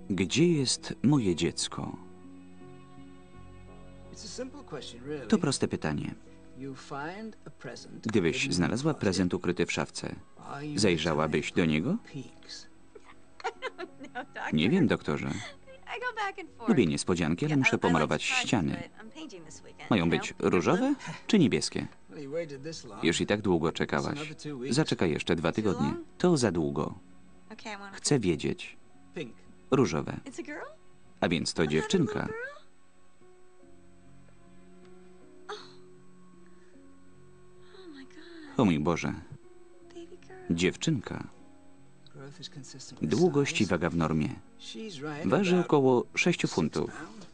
Gdzie jest moje dziecko? To proste pytanie. Gdybyś znalazła prezent ukryty w szafce, zajrzałabyś do niego? Nie wiem, doktorze. Lubię niespodzianki, ale muszę pomalować ściany. Mają być różowe czy niebieskie? Już i tak długo czekałaś. Zaczekaj jeszcze 2 tygodnie. To za długo. Chcę wiedzieć. Różowe. A więc to dziewczynka. O mój Boże. Dziewczynka. Długość i waga w normie. Waży około 6 funtów.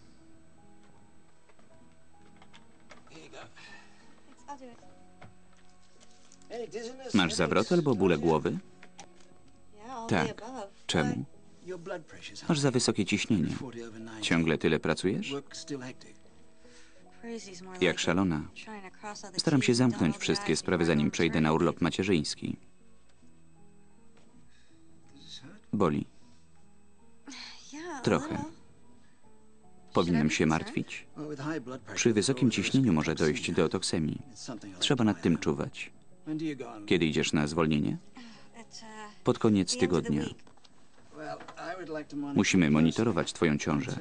Masz zawrot albo bóle głowy? Tak. Czemu? Masz za wysokie ciśnienie. Ciągle tyle pracujesz? Jak szalona. Staram się zamknąć wszystkie sprawy, zanim przejdę na urlop macierzyński. Boli. Trochę. Powinnam się martwić? Przy wysokim ciśnieniu może dojść do toksemii. Trzeba nad tym czuwać. Kiedy idziesz na zwolnienie? Pod koniec tygodnia. Musimy monitorować twoją ciążę.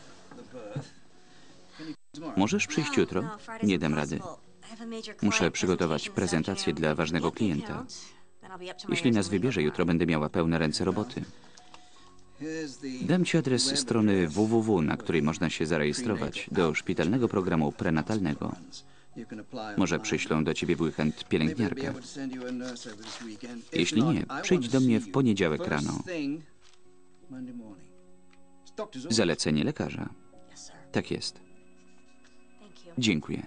Możesz przyjść jutro? Nie dam rady. Muszę przygotować prezentację dla ważnego klienta. Jeśli nas wybierze, jutro będę miała pełne ręce roboty. Dam ci adres strony www, na której można się zarejestrować do szpitalnego programu prenatalnego. Może przyślą do ciebie w weekend pielęgniarkę. Jeśli nie, przyjdź do mnie w poniedziałek rano. Zalecenie lekarza. Tak jest. Dziękuję.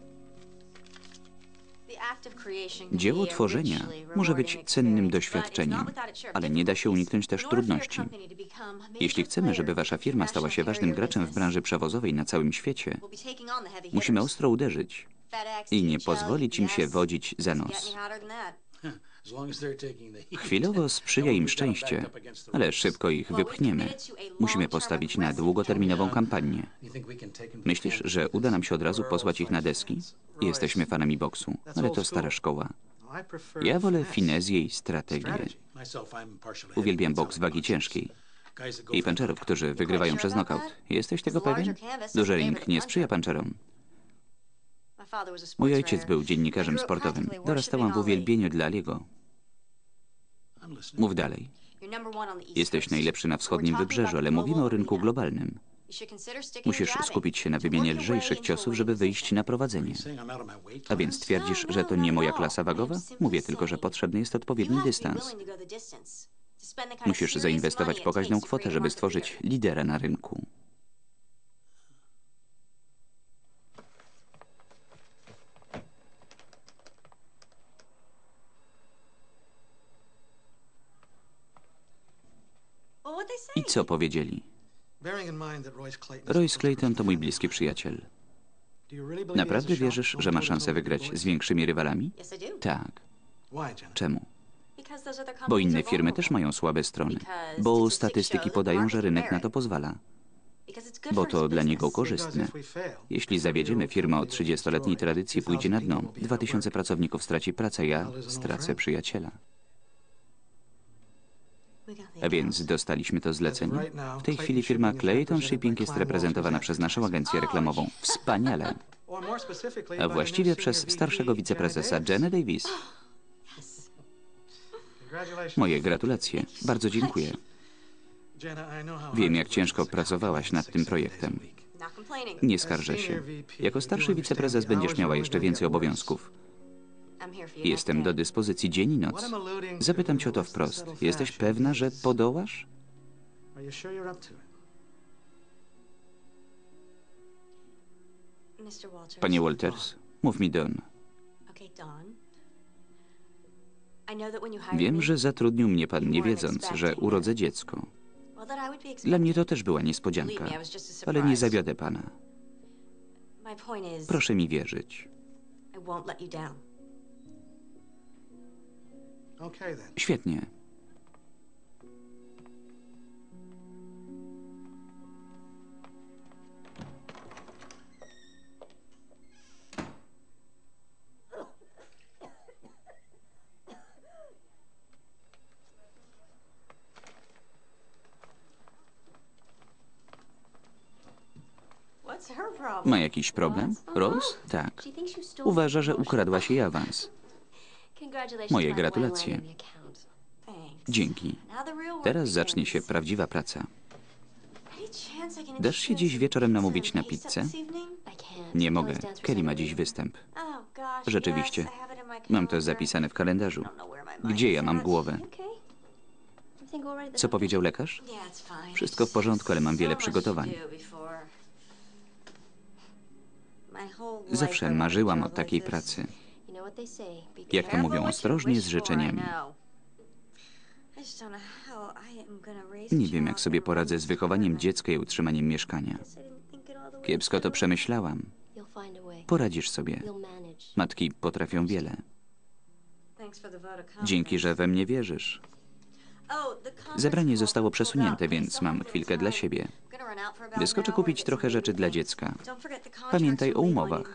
Dzieło tworzenia może być cennym doświadczeniem, ale nie da się uniknąć też trudności. Jeśli chcemy, żeby wasza firma stała się ważnym graczem w branży przewozowej na całym świecie, musimy ostro uderzyć i nie pozwolić im się wodzić za nos. Chwilowo sprzyja im szczęście, ale szybko ich wypchniemy. Musimy postawić na długoterminową kampanię. Myślisz, że uda nam się od razu posłać ich na deski? Jesteśmy fanami boksu, ale to stara szkoła. Ja wolę finezję i strategię. Uwielbiam boks wagi ciężkiej i puncherów, którzy wygrywają przez knockout. Jesteś tego pewien? Duży ring nie sprzyja puncherom. Mój ojciec był dziennikarzem sportowym. Dorastałam w uwielbieniu dla Aliego. Mów dalej. Jesteś najlepszy na wschodnim wybrzeżu, ale mówimy o rynku globalnym. Musisz skupić się na wymianie lżejszych ciosów, żeby wyjść na prowadzenie. A więc twierdzisz, że to nie moja klasa wagowa? Mówię tylko, że potrzebny jest odpowiedni dystans. Musisz zainwestować pokaźną kwotę, żeby stworzyć lidera na rynku. I co powiedzieli? Royce Clayton to mój bliski przyjaciel. Naprawdę wierzysz, że ma szansę wygrać z większymi rywalami? Tak. Czemu? Bo inne firmy też mają słabe strony. Bo statystyki podają, że rynek na to pozwala. Bo to dla niego korzystne. Jeśli zawiedziemy, firma o 30-letniej tradycji pójdzie na dno. 2000 pracowników straci pracę, ja stracę przyjaciela. A więc dostaliśmy to zlecenie. W tej chwili firma Clayton Shipping jest reprezentowana przez naszą agencję reklamową. Wspaniale. A właściwie przez starszego wiceprezesa Jenna Davis. Moje gratulacje. Bardzo dziękuję. Wiem, jak ciężko pracowałaś nad tym projektem. Nie skarżę się. Jako starszy wiceprezes będziesz miała jeszcze więcej obowiązków. Jestem do dyspozycji dzień i noc. Zapytam cię o to wprost. Jesteś pewna, że podołasz? Panie Walters, mów mi Don. Wiem, że zatrudnił mnie pan nie wiedząc, że urodzę dziecko. Dla mnie to też była niespodzianka, ale nie zawiodę pana. Proszę mi wierzyć. Świetnie. Ma jakiś problem? Rose? Tak. Uważa, że ukradłaś jej awans. Moje gratulacje. Dzięki. Teraz zacznie się prawdziwa praca. Dasz się dziś wieczorem namówić na pizzę? Nie mogę. Kelly ma dziś występ. Rzeczywiście. Mam to zapisane w kalendarzu. Gdzie ja mam głowę? Co powiedział lekarz? Wszystko w porządku, ale mam wiele przygotowań. Zawsze marzyłam o takiej pracy. Jak to mówią, ostrożnie z życzeniami. Nie wiem, jak sobie poradzę z wychowaniem dziecka i utrzymaniem mieszkania. Kiepsko to przemyślałam. Poradzisz sobie. Matki potrafią wiele. Dzięki, że we mnie wierzysz. Zebranie zostało przesunięte, więc mam chwilkę dla siebie. Wyskoczę kupić trochę rzeczy dla dziecka. Pamiętaj o umowach.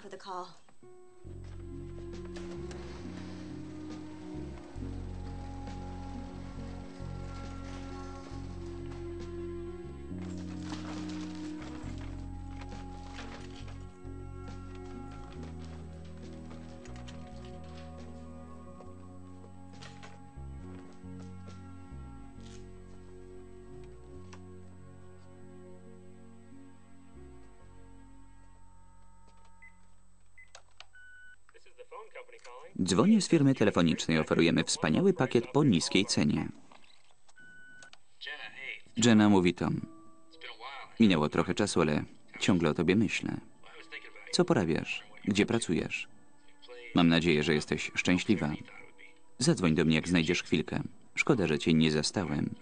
Dzwonię z firmy telefonicznej. Oferujemy wspaniały pakiet po niskiej cenie. Jenna, mówi Tom. Minęło trochę czasu, ale ciągle o tobie myślę. Co porabiasz? Gdzie pracujesz? Mam nadzieję, że jesteś szczęśliwa. Zadzwoń do mnie, jak znajdziesz chwilkę. Szkoda, że cię nie zastałem.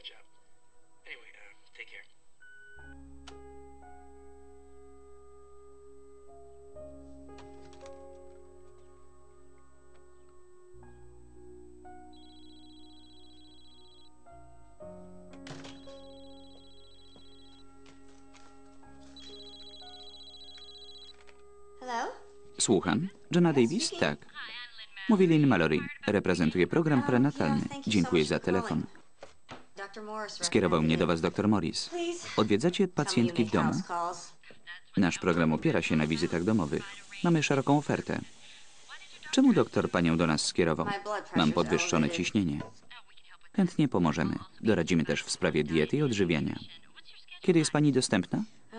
Słucham. Jenna Davis? Tak. Mówi Lynn Mallory. Reprezentuje program prenatalny. Dziękuję za telefon. Skierował mnie do was dr Morris. Odwiedzacie pacjentki w domu? Nasz program opiera się na wizytach domowych. Mamy szeroką ofertę. Czemu doktor panią do nas skierował? Mam podwyższone ciśnienie. Chętnie pomożemy. Doradzimy też w sprawie diety i odżywiania. Kiedy jest pani dostępna?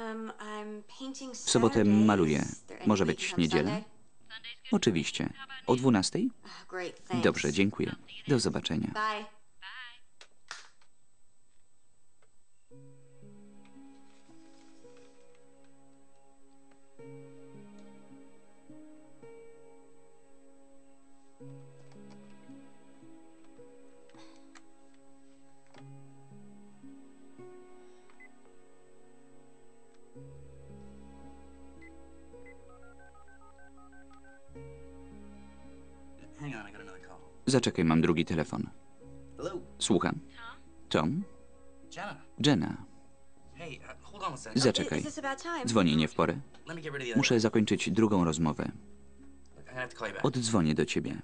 W sobotę maluję. Może być niedziela? Oczywiście. O 12:00? Dobrze, dziękuję. Do zobaczenia. Zaczekaj, mam drugi telefon. Słucham. Tom? Jenna. Zaczekaj. Dzwonię nie w porę. Muszę zakończyć drugą rozmowę. Oddzwonię do ciebie.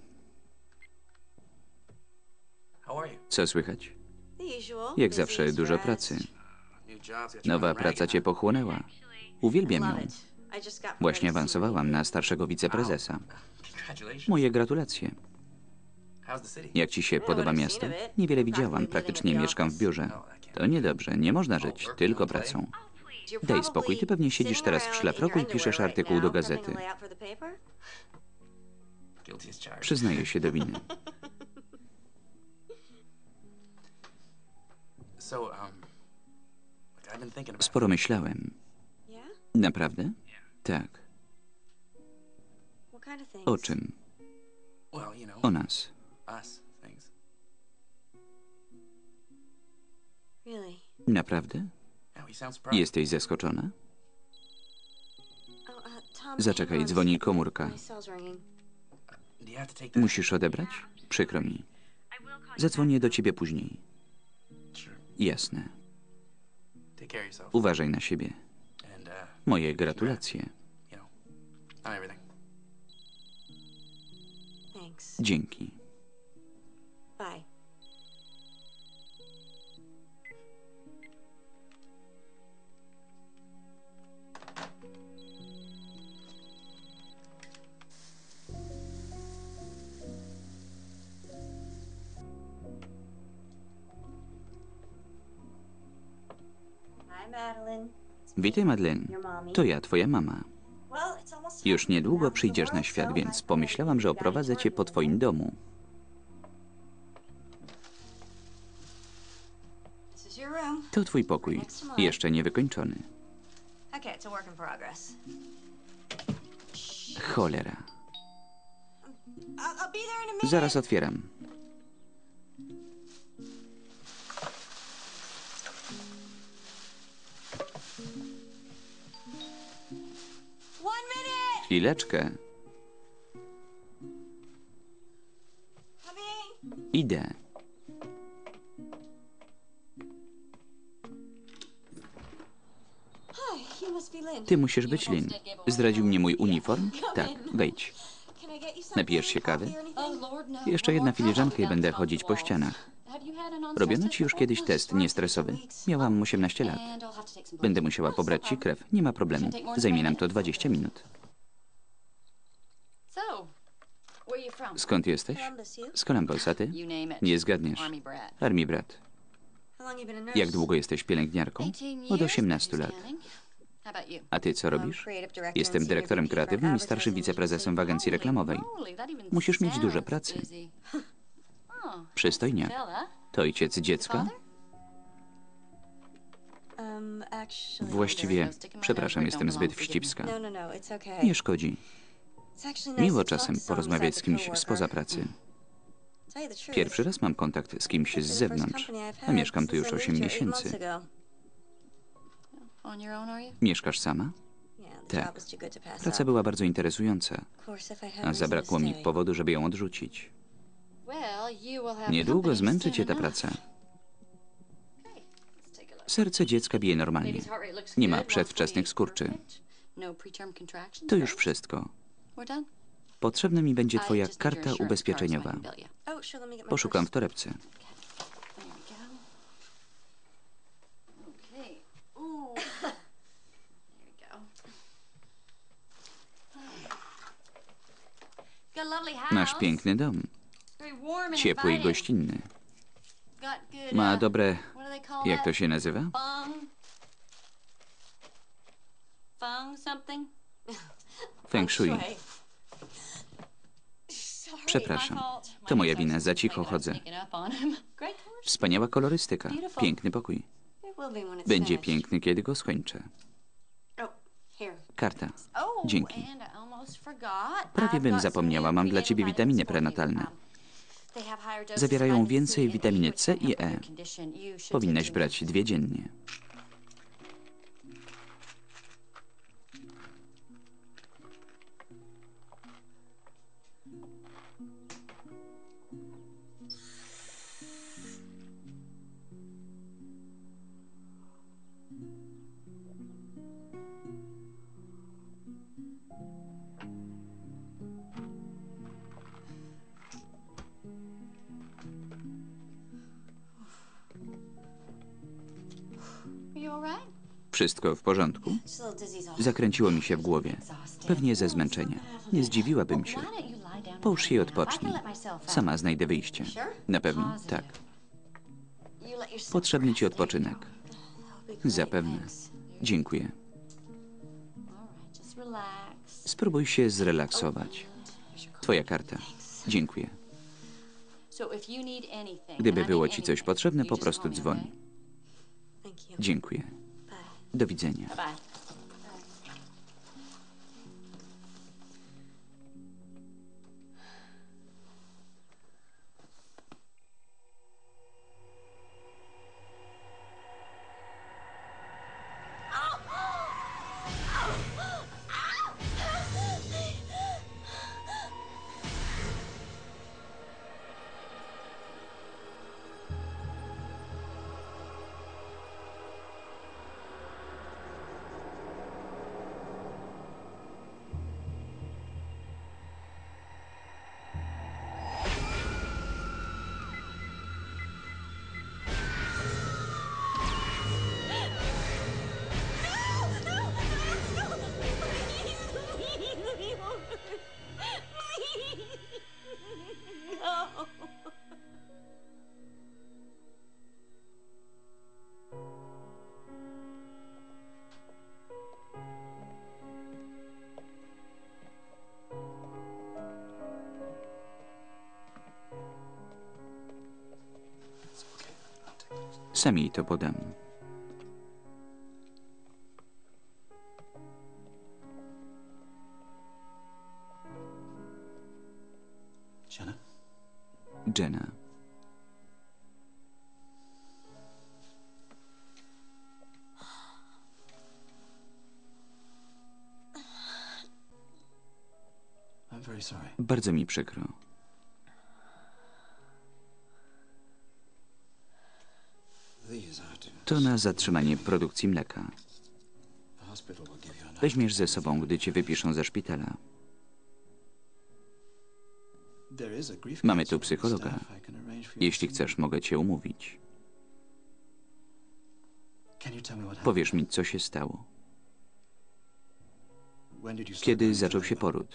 Co słychać? Jak zawsze dużo pracy. Nowa praca cię pochłonęła. Uwielbiam ją. Właśnie awansowałam na starszego wiceprezesa. Moje gratulacje. Jak ci się podoba miasto? Niewiele widziałam, praktycznie mieszkam w biurze. To niedobrze, nie można żyć tylko pracą. Daj spokój, ty pewnie siedzisz teraz w szlafroku i piszesz artykuł do gazety. Przyznaję się do winy. Sporo myślałem. Naprawdę? Tak. O czym? O nas. Naprawdę? Jesteś zaskoczona? Zaczekaj, dzwoni komórka. Musisz odebrać? Przykro mi. Zadzwonię do ciebie później. Jasne. Uważaj na siebie. Moje gratulacje. Dzięki. Witaj, Madeleine. To ja, twoja mama. Już niedługo przyjdziesz na świat, więc pomyślałam, że oprowadzę cię po twoim domu. To twój pokój, jeszcze niewykończony. Cholera. Zaraz otwieram. Chwileczkę. Idę. Ty musisz być Lynn. Zdradził mnie mój uniform? Tak, wejdź. Napijesz się kawy? Jeszcze jedna filiżanka i będę chodzić po ścianach. Robiono ci już kiedyś test niestresowy? Miałam 18 lat. Będę musiała pobrać ci krew. Nie ma problemu. Zajmie nam to 20 minut. Skąd jesteś? Z Columbus, a ty? Nie zgadniesz. Army brat. Jak długo jesteś pielęgniarką? Od 18 lat. A ty co robisz? Jestem dyrektorem kreatywnym i starszym wiceprezesem w agencji reklamowej. Musisz mieć dużo pracy. Przystojniak. To ojciec dziecka? Właściwie, przepraszam, jestem zbyt wścibska. Nie szkodzi. Miło czasem porozmawiać z kimś spoza pracy. Pierwszy raz mam kontakt z kimś z zewnątrz, a mieszkam tu już 8 miesięcy. Mieszkasz sama? Tak. Praca była bardzo interesująca, a zabrakło mi powodu, żeby ją odrzucić. Niedługo zmęczy cię ta praca. Serce dziecka bije normalnie. Nie ma przedwczesnych skurczy. To już wszystko. Potrzebna mi będzie twoja karta ubezpieczeniowa. Poszukam w torebce. Masz piękny dom. Ciepły i gościnny. Ma dobre... Jak to się nazywa? Feng shui. Przepraszam. To moja wina, za cicho chodzę. Wspaniała kolorystyka. Piękny pokój. Będzie piękny, kiedy go skończę. Karta. Dzięki. Prawie bym zapomniała, mam dla ciebie witaminy prenatalne. Zawierają więcej witaminy C i E. Powinnaś brać 2 dziennie. Wszystko w porządku? Zakręciło mi się w głowie. Pewnie ze zmęczenia. Nie zdziwiłabym się. Połóż się i odpocznij. Sama znajdę wyjście. Na pewno? Tak. Potrzebny ci odpoczynek. Zapewne. Dziękuję. Spróbuj się zrelaksować. Twoja karta. Dziękuję. Gdyby było ci coś potrzebne, po prostu dzwoń. Dziękuję. Do widzenia. Sam jej to podam. Jenna. Bardzo mi przykro. To na zatrzymanie produkcji mleka. Weźmiesz ze sobą, gdy cię wypiszą ze szpitala. Mamy tu psychologa. Jeśli chcesz, mogę cię umówić. Powiesz mi, co się stało. Kiedy zaczął się poród?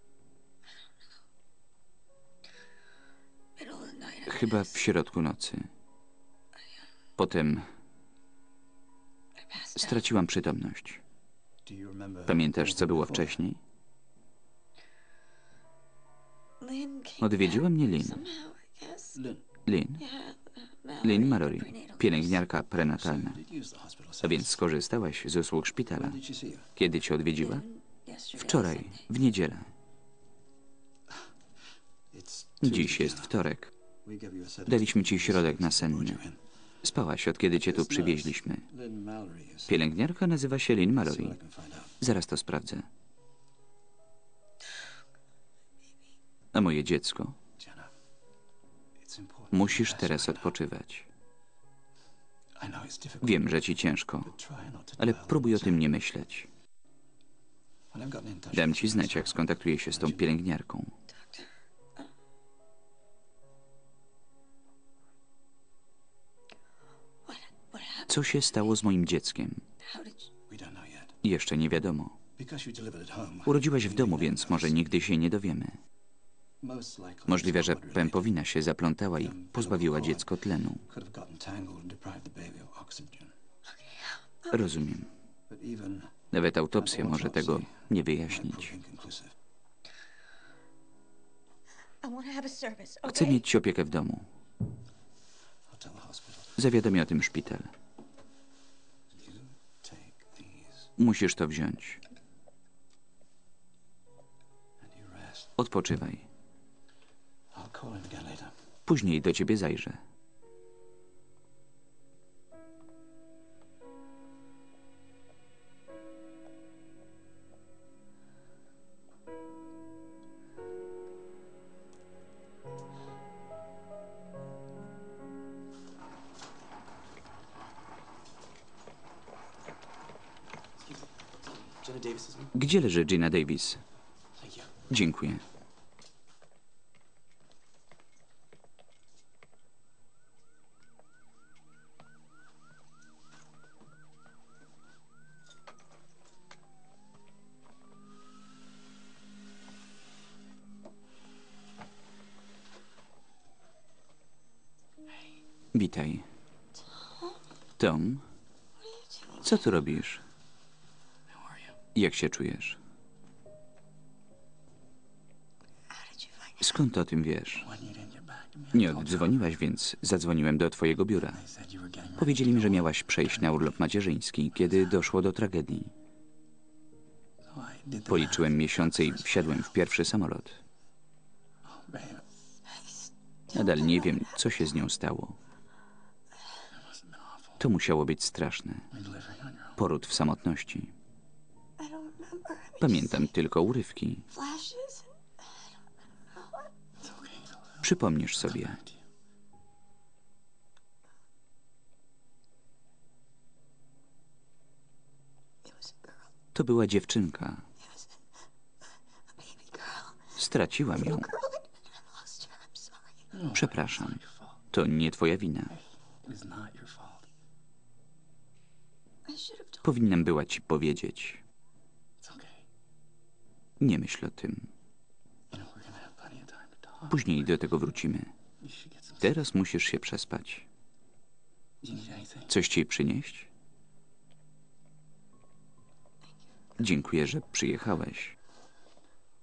Chyba w środku nocy. Potem straciłam przytomność. Pamiętasz, co było wcześniej? Odwiedziła mnie Lynn. Lynn? Lynn Mallory, pielęgniarka prenatalna. A więc skorzystałaś z usług szpitala. Kiedy cię odwiedziła? Wczoraj, w niedzielę. Dziś jest wtorek. Daliśmy ci środek nasenny. Spałaś, od kiedy cię tu przywieźliśmy. Pielęgniarka nazywa się Lynn Mallory. Zaraz to sprawdzę. A moje dziecko? Musisz teraz odpoczywać. Wiem, że ci ciężko, ale próbuj o tym nie myśleć. Dam ci znać, jak skontaktuję się z tą pielęgniarką. Co się stało z moim dzieckiem? Jeszcze nie wiadomo. Urodziłaś w domu, więc może nigdy się nie dowiemy. Możliwe, że pępowina się zaplątała i pozbawiła dziecko tlenu. Rozumiem. Nawet autopsja może tego nie wyjaśnić. Chcę mieć opiekę w domu. Zawiadomię o tym szpital. Musisz to wziąć. Odpoczywaj. Później do ciebie zajrzę. Gdzie leży Gina Davis? Dziękuję. Witaj. Tom, co tu robisz? Jak się czujesz? Skąd o tym wiesz? Nie oddzwoniłaś, więc zadzwoniłem do twojego biura. Powiedzieli mi, że miałaś przejść na urlop macierzyński, kiedy doszło do tragedii. Policzyłem miesiące i wsiadłem w pierwszy samolot. Nadal nie wiem, co się z nią stało. To musiało być straszne. Poród w samotności. Pamiętam tylko urywki. Przypomnisz sobie. To była dziewczynka. Straciłam ją. Przepraszam. To nie twoja wina. Powinnam była ci powiedzieć. Nie myśl o tym. Później do tego wrócimy. Teraz musisz się przespać. Coś ci przynieść? Dziękuję, że przyjechałeś.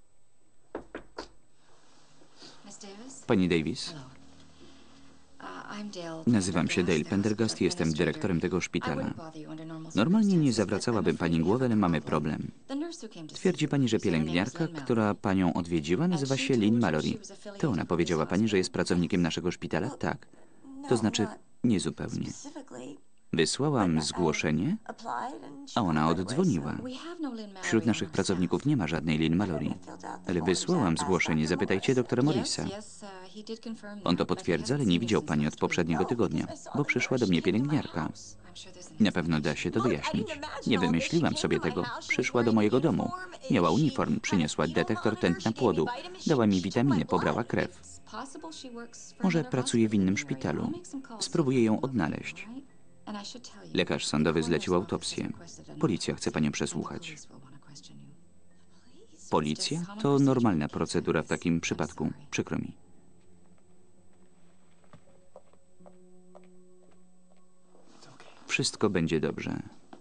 Pani Davis? Nazywam się Dale Pendergast i jestem dyrektorem tego szpitala. Normalnie nie zawracałabym pani głowy, ale mamy problem. Twierdzi pani, że pielęgniarka, która panią odwiedziła, nazywa się Lynn Mallory. To ona powiedziała pani, że jest pracownikiem naszego szpitala? Tak. To znaczy, nie zupełnie. Wysłałam zgłoszenie, a ona oddzwoniła. Wśród naszych pracowników nie ma żadnej Lynn Mallory. Ale wysłałam zgłoszenie, zapytajcie doktora Morrisa. On to potwierdza, ale nie widział pani od poprzedniego tygodnia, bo przyszła do mnie pielęgniarka. Na pewno da się to wyjaśnić. Nie wymyśliłam sobie tego. Przyszła do mojego domu. Miała uniform, przyniosła detektor tętna płodu. Dała mi witaminy, pobrała krew. Może pracuje w innym szpitalu. Spróbuję ją odnaleźć. Lekarz sądowy zlecił autopsję. Policja chce panią przesłuchać. Policja? To normalna procedura w takim przypadku. Przykro mi. Wszystko będzie dobrze.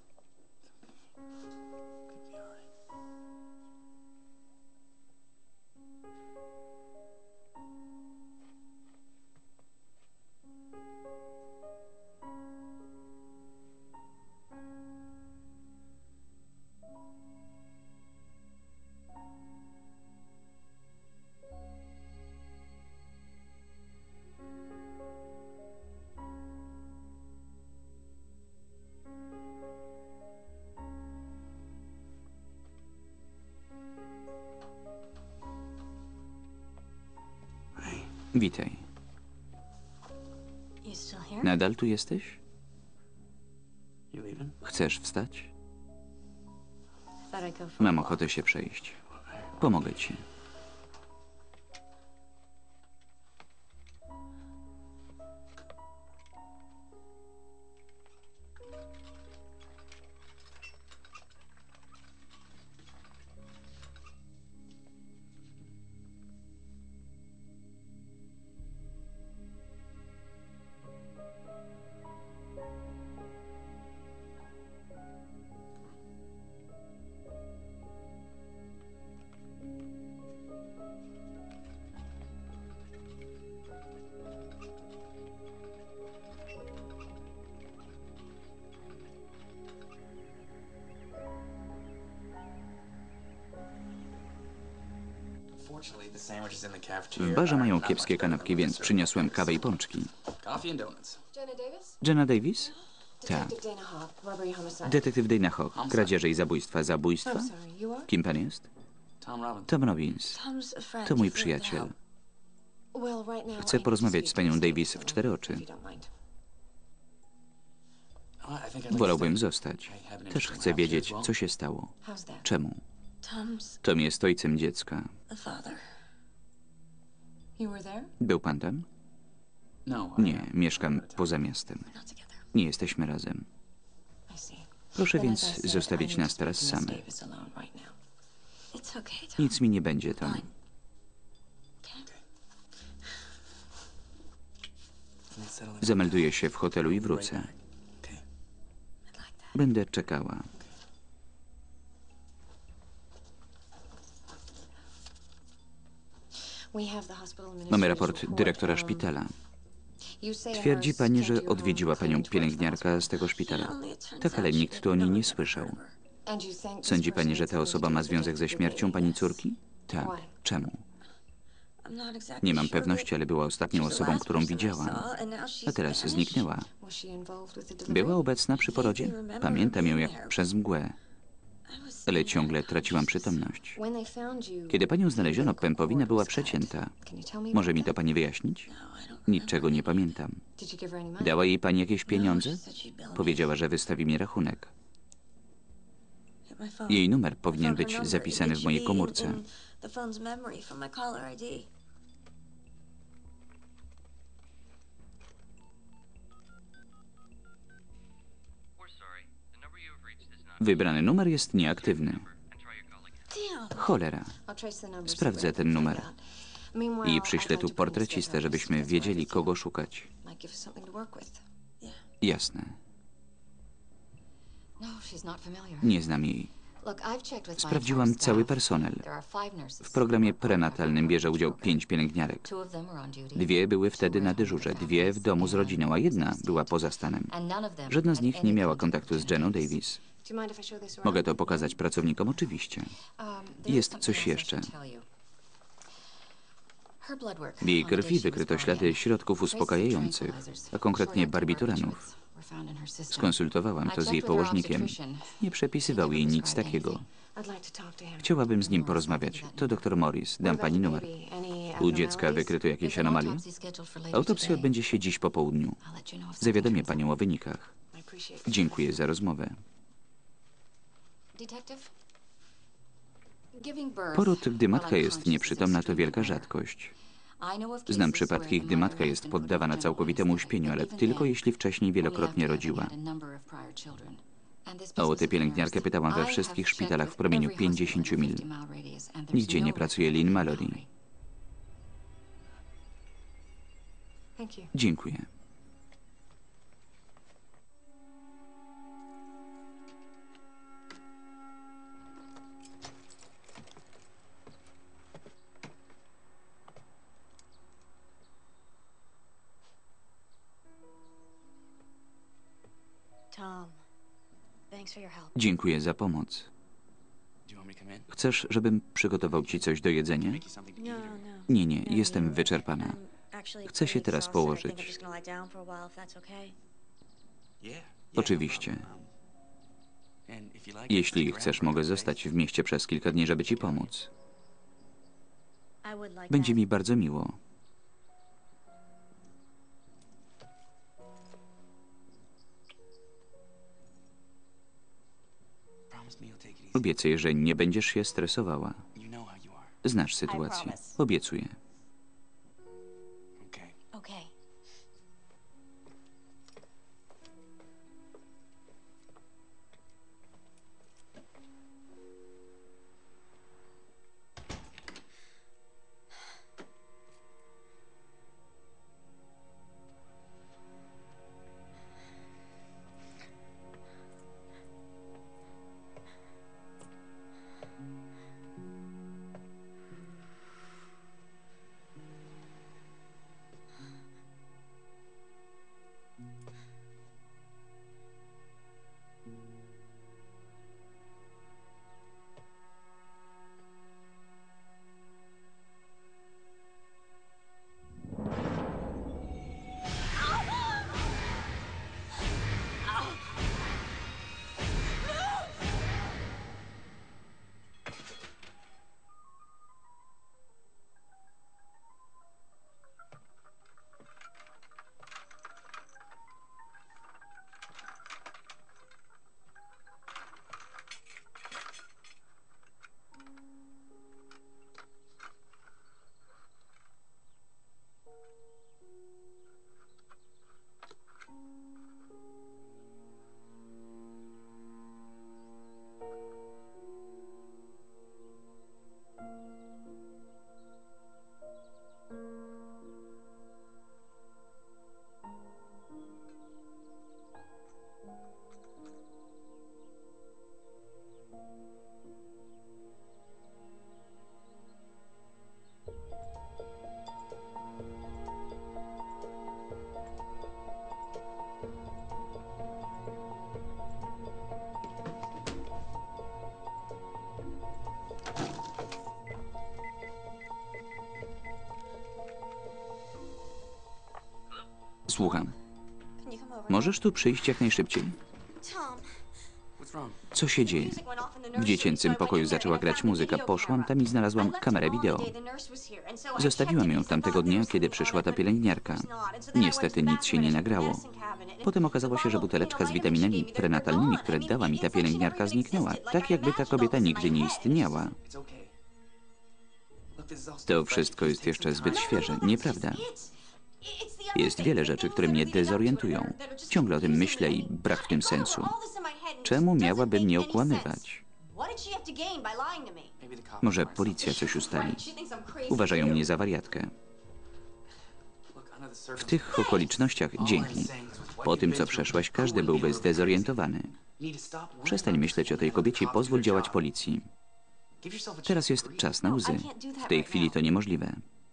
Witaj. Nadal tu jesteś? Chcesz wstać? Mam ochotę się przejść. Pomogę ci. W barze mają kiepskie kanapki, więc przyniosłem kawę i pączki. Jenna Davis? Tak. Detektyw Dana Hawk. Kradzieże i zabójstwa. Zabójstwa? Kim pan jest? Tom Robbins. To mój przyjaciel. Chcę porozmawiać z panią Davis w cztery oczy. Wolałbym zostać. Też chcę wiedzieć, co się stało. Czemu? Tom jest ojcem dziecka. Był pan tam? Nie, mieszkam poza miastem. Nie jesteśmy razem. Proszę więc zostawić nas teraz same. Nic mi nie będzie, Tom. Zamelduję się w hotelu i wrócę. Będę czekała. Mamy raport dyrektora szpitala. Twierdzi pani, że odwiedziła panią pielęgniarka z tego szpitala. Tak, ale nikt tu o niej nie słyszał. Sądzi pani, że ta osoba ma związek ze śmiercią pani córki? Tak. Czemu? Nie mam pewności, ale była ostatnią osobą, którą widziałam. A teraz zniknęła. Była obecna przy porodzie? Pamiętam ją jak przez mgłę. Ale ciągle traciłam przytomność. Kiedy panią znaleziono, pępowina była przecięta. Może mi to pani wyjaśnić? Niczego nie pamiętam. Dała jej pani jakieś pieniądze? Powiedziała, że wystawi mi rachunek. Jej numer powinien być zapisany w mojej komórce. Wybrany numer jest nieaktywny. Cholera. Sprawdzę ten numer. I przyślę tu portrecistę, żebyśmy wiedzieli, kogo szukać. Jasne. Nie znam jej. Sprawdziłam cały personel. W programie prenatalnym bierze udział 5 pielęgniarek. 2 były wtedy na dyżurze, 2 w domu z rodziną, a 1 była poza stanem. Żadna z nich nie miała kontaktu z Jenną Davis. Mogę to pokazać pracownikom? Oczywiście. Jest coś jeszcze. W jej krwi wykryto ślady środków uspokajających, a konkretnie barbiturenów. Skonsultowałam to z jej położnikiem. Nie przepisywał jej nic takiego. Chciałabym z nim porozmawiać. To dr Morris. Dam pani numer. U dziecka wykryto jakieś anomalie? Autopsja odbędzie się dziś po południu. Zawiadomię panią o wynikach. Dziękuję za rozmowę. Poród, gdy matka jest nieprzytomna, to wielka rzadkość. Znam przypadki, gdy matka jest poddawana całkowitemu uśpieniu, ale tylko jeśli wcześniej wielokrotnie rodziła. O tę pielęgniarkę pytałam we wszystkich szpitalach w promieniu 50 mil. Nigdzie nie pracuje Lynn Mallory. Dziękuję. Dziękuję za pomoc. Chcesz, żebym przygotował ci coś do jedzenia? Nie, nie, jestem wyczerpana. Chcę się teraz położyć. Oczywiście. Jeśli chcesz, mogę zostać w mieście przez kilka dni, żeby ci pomóc. Będzie mi bardzo miło. Obiecaj, że nie będziesz się stresowała. Znasz sytuację. Obiecuję. Słucham. Możesz tu przyjść jak najszybciej? Co się dzieje? W dziecięcym pokoju zaczęła grać muzyka. Poszłam tam i znalazłam kamerę wideo. Zostawiłam ją tamtego dnia, kiedy przyszła ta pielęgniarka. Niestety nic się nie nagrało. Potem okazało się, że buteleczka z witaminami prenatalnymi, które dała mi ta pielęgniarka, zniknęła. Tak jakby ta kobieta nigdy nie istniała. To wszystko jest jeszcze zbyt świeże, nieprawda? Jest wiele rzeczy, które mnie dezorientują. Ciągle o tym myślę i brak w tym sensu. Czemu miałaby mnie okłamywać? Może policja coś ustali. Uważają mnie za wariatkę. W tych okolicznościach dzięki. Po tym, co przeszłaś, każdy byłby zdezorientowany. Przestań myśleć o tej kobiecie i pozwól działać policji. Teraz jest czas na łzy. W tej chwili to niemożliwe.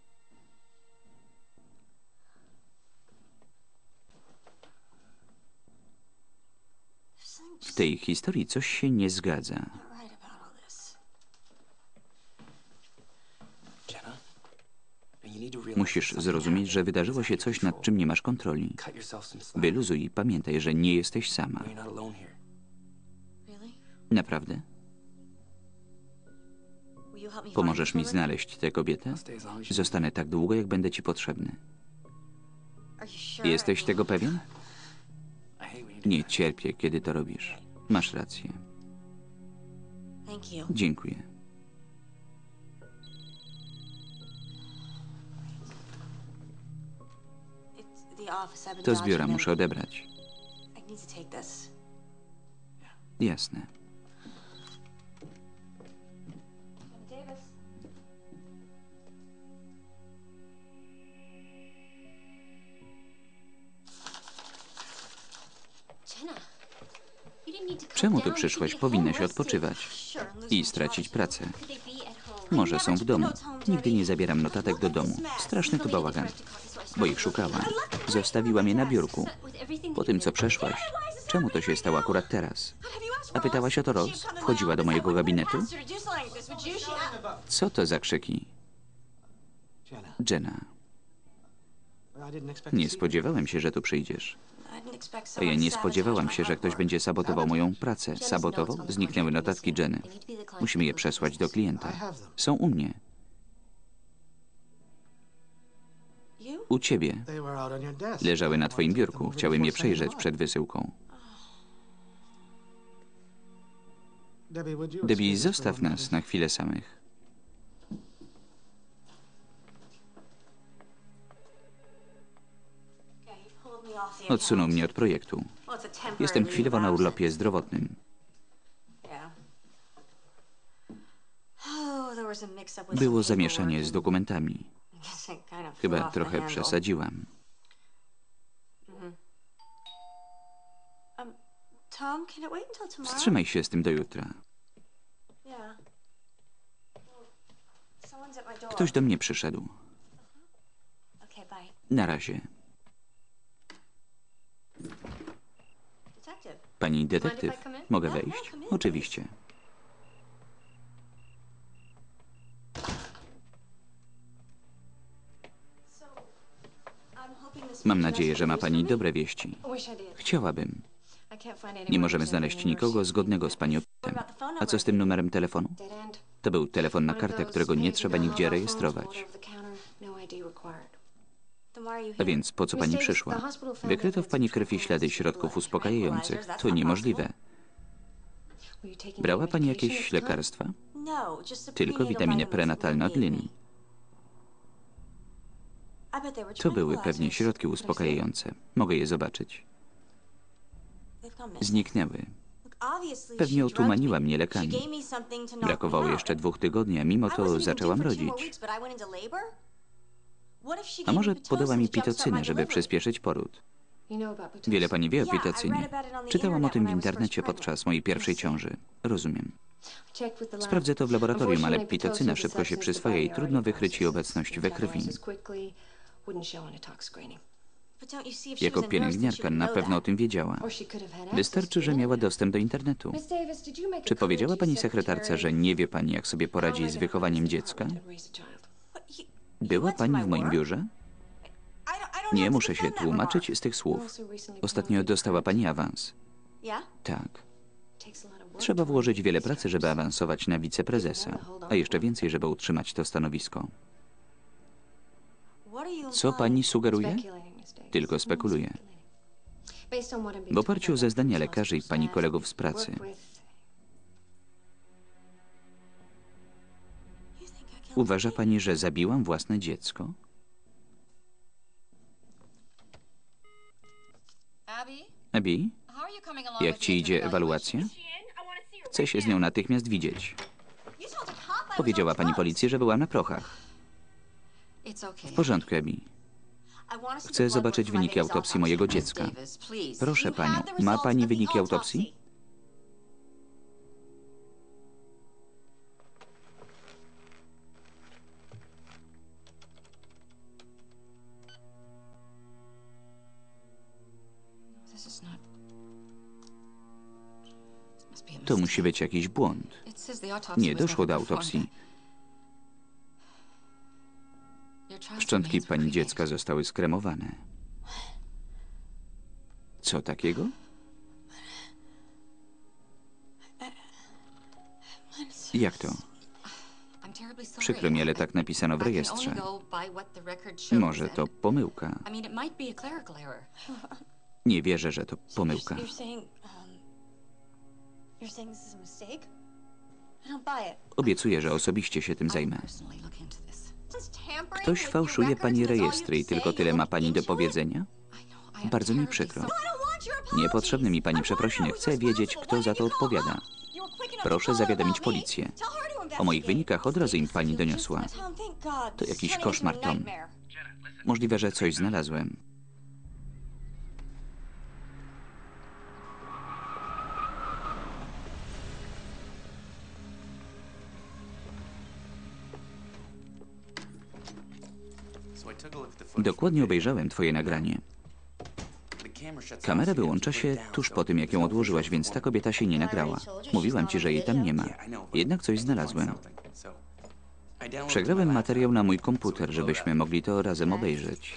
W tej historii coś się nie zgadza. Musisz zrozumieć, że wydarzyło się coś, nad czym nie masz kontroli. Wyluzuj i pamiętaj, że nie jesteś sama. Naprawdę? Pomożesz mi znaleźć tę kobietę? Zostanę tak długo, jak będę ci potrzebny. Jesteś tego pewien? Nie cierpię, kiedy to robisz. Masz rację. Dziękuję. To z biura muszę odebrać. Jasne. Czemu tu przyszłaś? Powinnaś odpoczywać i stracić pracę. Może są w domu. Nigdy nie zabieram notatek do domu. Straszny to bałagan. Bo ich szukałam. Zostawiłam je na biurku. Po tym, co przeszłaś. Czemu to się stało akurat teraz? A pytałaś o to Rose? Wchodziła do mojego gabinetu? Co to za krzyki? Jenna. Nie spodziewałem się, że tu przyjdziesz. A ja nie spodziewałam się, że ktoś będzie sabotował moją pracę. Sabotował? Zniknęły notatki Jenny. Musimy je przesłać do klienta. Są u mnie. U ciebie. Leżały na twoim biurku. Chciałem je przejrzeć przed wysyłką. Debbie, zostaw nas na chwilę samych. Odsunął mnie od projektu. Jestem chwilowo na urlopie zdrowotnym. Było zamieszanie z dokumentami. Chyba trochę przesadziłam. Wstrzymaj się z tym do jutra. Ktoś do mnie przyszedł. Na razie. Pani detektyw, mogę wejść? Oczywiście. Mam nadzieję, że ma pani dobre wieści. Chciałabym. Nie możemy znaleźć nikogo zgodnego z pani opisem. A co z tym numerem telefonu? To był telefon na kartę, którego nie trzeba nigdzie rejestrować. A więc po co pani przyszła? Wykryto w pani krwi ślady środków uspokajających. To niemożliwe. Brała pani jakieś lekarstwa? Tylko witaminę prenatalną od Lynn. To były pewnie środki uspokajające. Mogę je zobaczyć. Zniknęły. Pewnie otumaniła mnie lekami. Brakowało jeszcze 2 tygodni, a mimo to zaczęłam rodzić. A może podała mi pitocynę, żeby przyspieszyć poród? Wiele pani wie o pitocynie. Czytałam o tym w internecie podczas mojej pierwszej ciąży. Rozumiem. Sprawdzę to w laboratorium, ale pitocyna szybko się przyswaja i trudno wykryć jej obecność we krwi. Jako pielęgniarka na pewno o tym wiedziała. Wystarczy, że miała dostęp do internetu. Czy powiedziała pani sekretarce, że nie wie pani, jak sobie poradzić z wychowaniem dziecka? Była pani w moim biurze? Nie muszę się tłumaczyć z tych słów. Ostatnio dostała pani awans. Tak. Trzeba włożyć wiele pracy, żeby awansować na wiceprezesa, a jeszcze więcej, żeby utrzymać to stanowisko. Co pani sugeruje? Tylko spekuluję. W oparciu o zeznania lekarzy i pani kolegów z pracy. Uważa pani, że zabiłam własne dziecko? Abby? Jak ci idzie ewaluacja? Chcę się z nią natychmiast widzieć. Powiedziała pani policji, że byłam na prochach. W porządku, Abby. Chcę zobaczyć wyniki autopsji mojego dziecka. Proszę panią, ma pani wyniki autopsji? To musi być jakiś błąd. Nie doszło do autopsji. Szczątki pani dziecka zostały skremowane. Co takiego? Jak to? Przykro mi, ale tak napisano w rejestrze. Może to pomyłka. Nie wierzę, że to pomyłka. Obiecuję, że osobiście się tym zajmę. Ktoś fałszuje pani rejestry i tylko tyle ma pani do powiedzenia? Bardzo mi przykro. Niepotrzebne mi pani przeprosiny. Chcę wiedzieć, kto za to odpowiada. Proszę zawiadomić policję. O moich wynikach od razu im pani doniosła. To jakiś koszmar, Tom. Możliwe, że coś znalazłem. Dokładnie obejrzałem twoje nagranie. Kamera wyłącza się tuż po tym, jak ją odłożyłaś, więc ta kobieta się nie nagrała. Mówiłam ci, że jej tam nie ma. Jednak coś znalazłem. Przegrałem materiał na mój komputer, żebyśmy mogli to razem obejrzeć.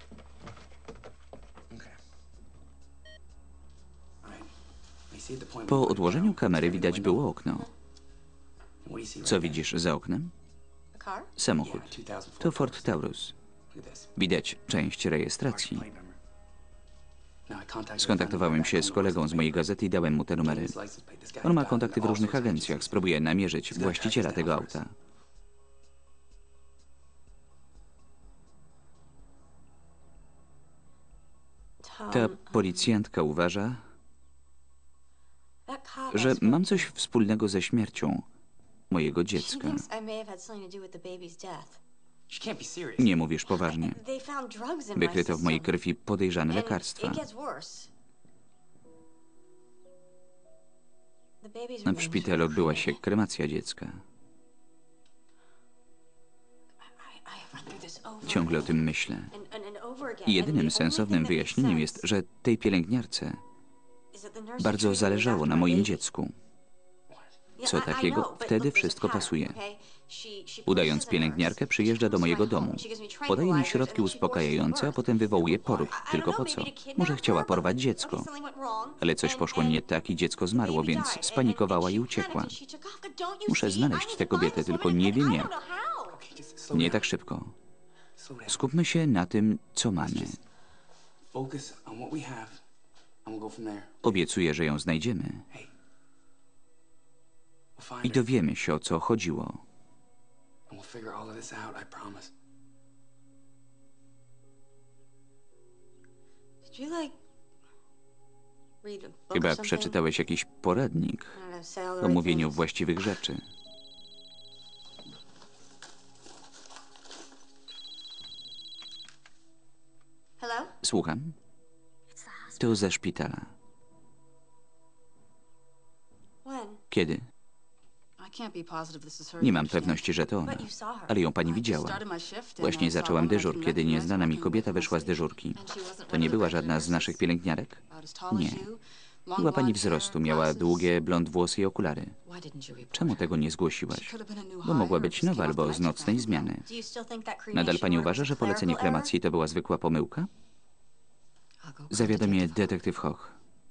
Po odłożeniu kamery widać było okno. Co widzisz za oknem? Samochód. To Ford Taurus. Widać część rejestracji. Skontaktowałem się z kolegą z mojej gazety i dałem mu te numery. On ma kontakty w różnych agencjach. Spróbuję namierzyć właściciela tego auta. Ta policjantka uważa, że mam coś wspólnego ze śmiercią mojego dziecka. Nie mówisz poważnie. Wykryto w mojej krwi podejrzane lekarstwa. W szpitalu odbyła się kremacja dziecka. Ciągle o tym myślę. I jedynym sensownym wyjaśnieniem jest, że tej pielęgniarce bardzo zależało na moim dziecku. Co takiego? Wtedy wszystko pasuje. Udając pielęgniarkę, przyjeżdża do mojego domu. Podaje mi środki uspokajające, a potem wywołuje poród. Tylko po co? Może chciała porwać dziecko. Ale coś poszło nie tak i dziecko zmarło, więc spanikowała i uciekła. Muszę znaleźć tę kobietę, tylko nie wiem jak. Nie tak szybko. Skupmy się na tym, co mamy. Obiecuję, że ją znajdziemy. I dowiemy się, o co chodziło. Chyba przeczytałeś jakiś poradnik o mówieniu właściwych rzeczy. Słucham? To ze szpitala. Kiedy? Nie mam pewności, że to ona, ale ją pani widziała. Właśnie zaczęłam dyżur, kiedy nieznana mi kobieta wyszła z dyżurki. To nie była żadna z naszych pielęgniarek? Nie. Była pani wzrostu, miała długie, blond włosy i okulary. Czemu tego nie zgłosiłaś? Bo mogła być nowa albo z nocnej zmiany. Nadal pani uważa, że polecenie kremacji to była zwykła pomyłka? Zawiadomię detektyw Hoch.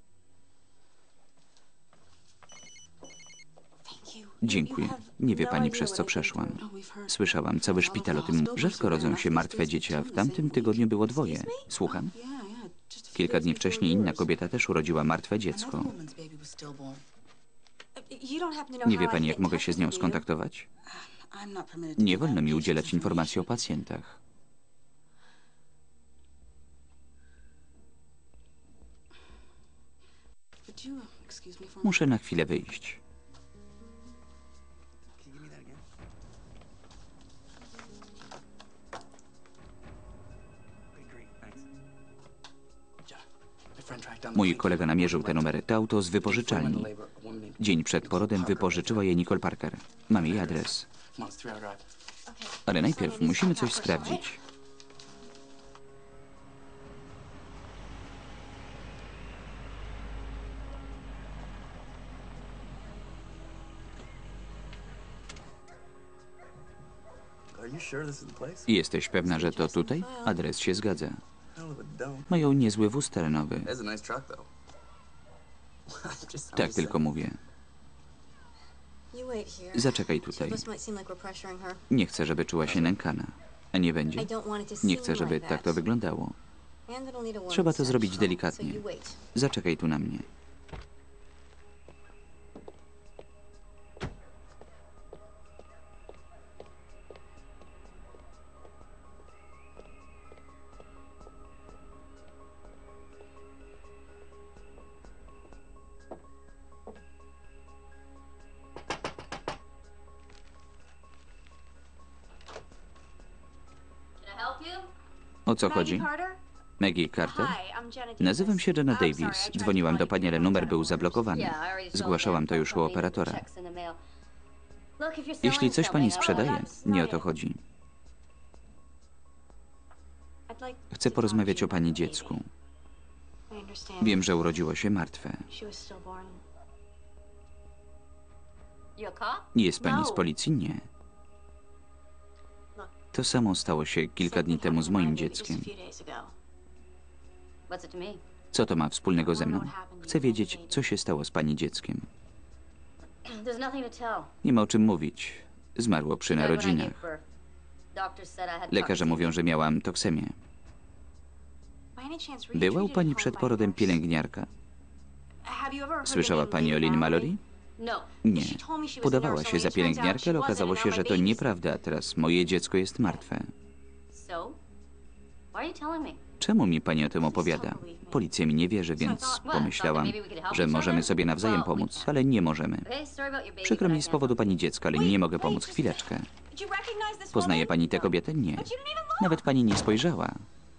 Dziękuję. Nie wie pani, przez co przeszłam. Słyszałam, cały szpital o tym. Rzadko rodzą się martwe dzieci, a w tamtym tygodniu było 2. Słucham? Kilka dni wcześniej inna kobieta też urodziła martwe dziecko. Nie wie pani, jak mogę się z nią skontaktować? Nie wolno mi udzielać informacji o pacjentach. Muszę na chwilę wyjść. Mój kolega namierzył te numery. To auto z wypożyczalni. Dzień przed porodem wypożyczyła je Nicole Parker. Mam jej adres. Ale najpierw musimy coś sprawdzić. Jesteś pewna, że to tutaj? Adres się zgadza. Mają niezły wóz terenowy. Tak tylko mówię. Zaczekaj tutaj. Nie chcę, żeby czuła się nękana. A nie będzie? Nie chcę, żeby tak to wyglądało. Trzeba to zrobić delikatnie. Zaczekaj tu na mnie. O co chodzi? Maggie Carter? Nazywam się Jenna Davis. Dzwoniłam do pani, ale numer był zablokowany. Zgłaszałam to już u operatora. Jeśli coś pani sprzedaje, nie o to chodzi. Chcę porozmawiać o pani dziecku. Wiem, że urodziło się martwe. Jest pani z policji? Nie. To samo stało się kilka dni temu z moim dzieckiem. Co to ma wspólnego ze mną? Chcę wiedzieć, co się stało z pani dzieckiem. Nie ma o czym mówić. Zmarło przy narodzinach. Lekarze mówią, że miałam toksemię. Była u pani przed porodem pielęgniarka? Słyszała pani o Lynn Mallory? Nie. Podawała się za pielęgniarkę, ale okazało się, że to nieprawda, a teraz moje dziecko jest martwe. Czemu mi pani o tym opowiada? Policja mi nie wierzy, więc pomyślałam, że możemy sobie nawzajem pomóc, ale nie możemy. Przykro mi z powodu pani dziecka, ale nie mogę pomóc. Chwileczkę. Poznaje pani tę kobietę? Nie. Nawet pani nie spojrzała.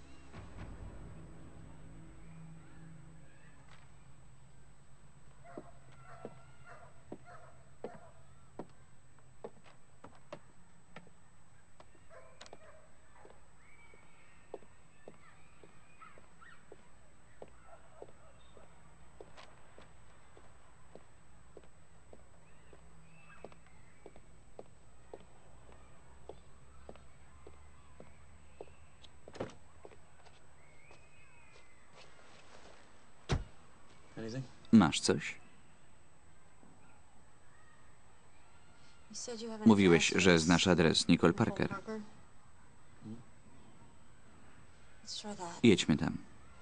Masz coś? Mówiłeś, że znasz adres Nicole Parker. Jedźmy tam.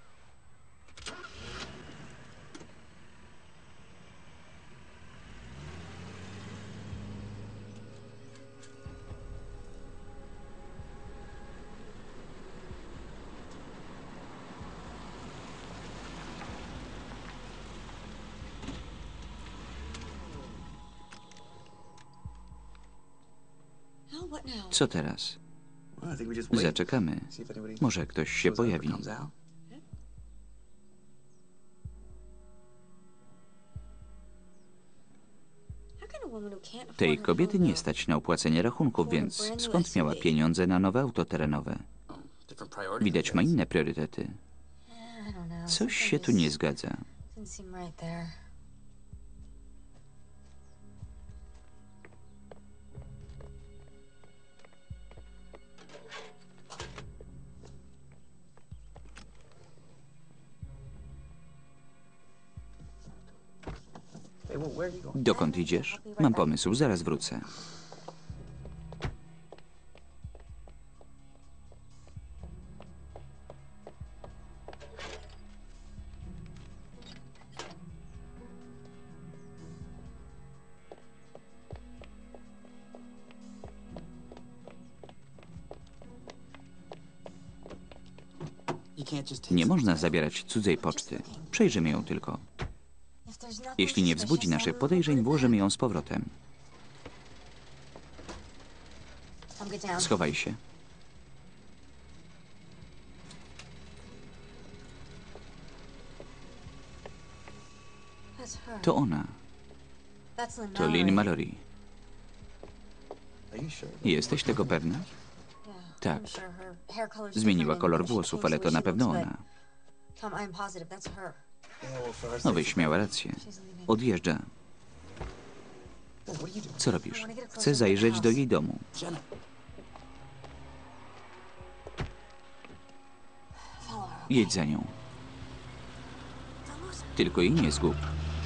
Co teraz? Zaczekamy. Może ktoś się pojawi. Tej kobiety nie stać na opłacenie rachunków, więc skąd miała pieniądze na nowe auto terenowe? Widać, ma inne priorytety. Coś się tu nie zgadza. Dokąd idziesz? Mam pomysł, zaraz wrócę. Nie można zabierać cudzej poczty. Przejrzymy ją tylko. Jeśli nie wzbudzi naszych podejrzeń, włożymy ją z powrotem. Schowaj się. To ona. To Lynn Mallory. Jesteś tego pewna? Tak. Zmieniła kolor włosów, ale to na pewno ona. No weź, miała rację. Odjeżdża. Co robisz? Chcę zajrzeć do jej domu. Jedź za nią. Tylko jej nie zgub.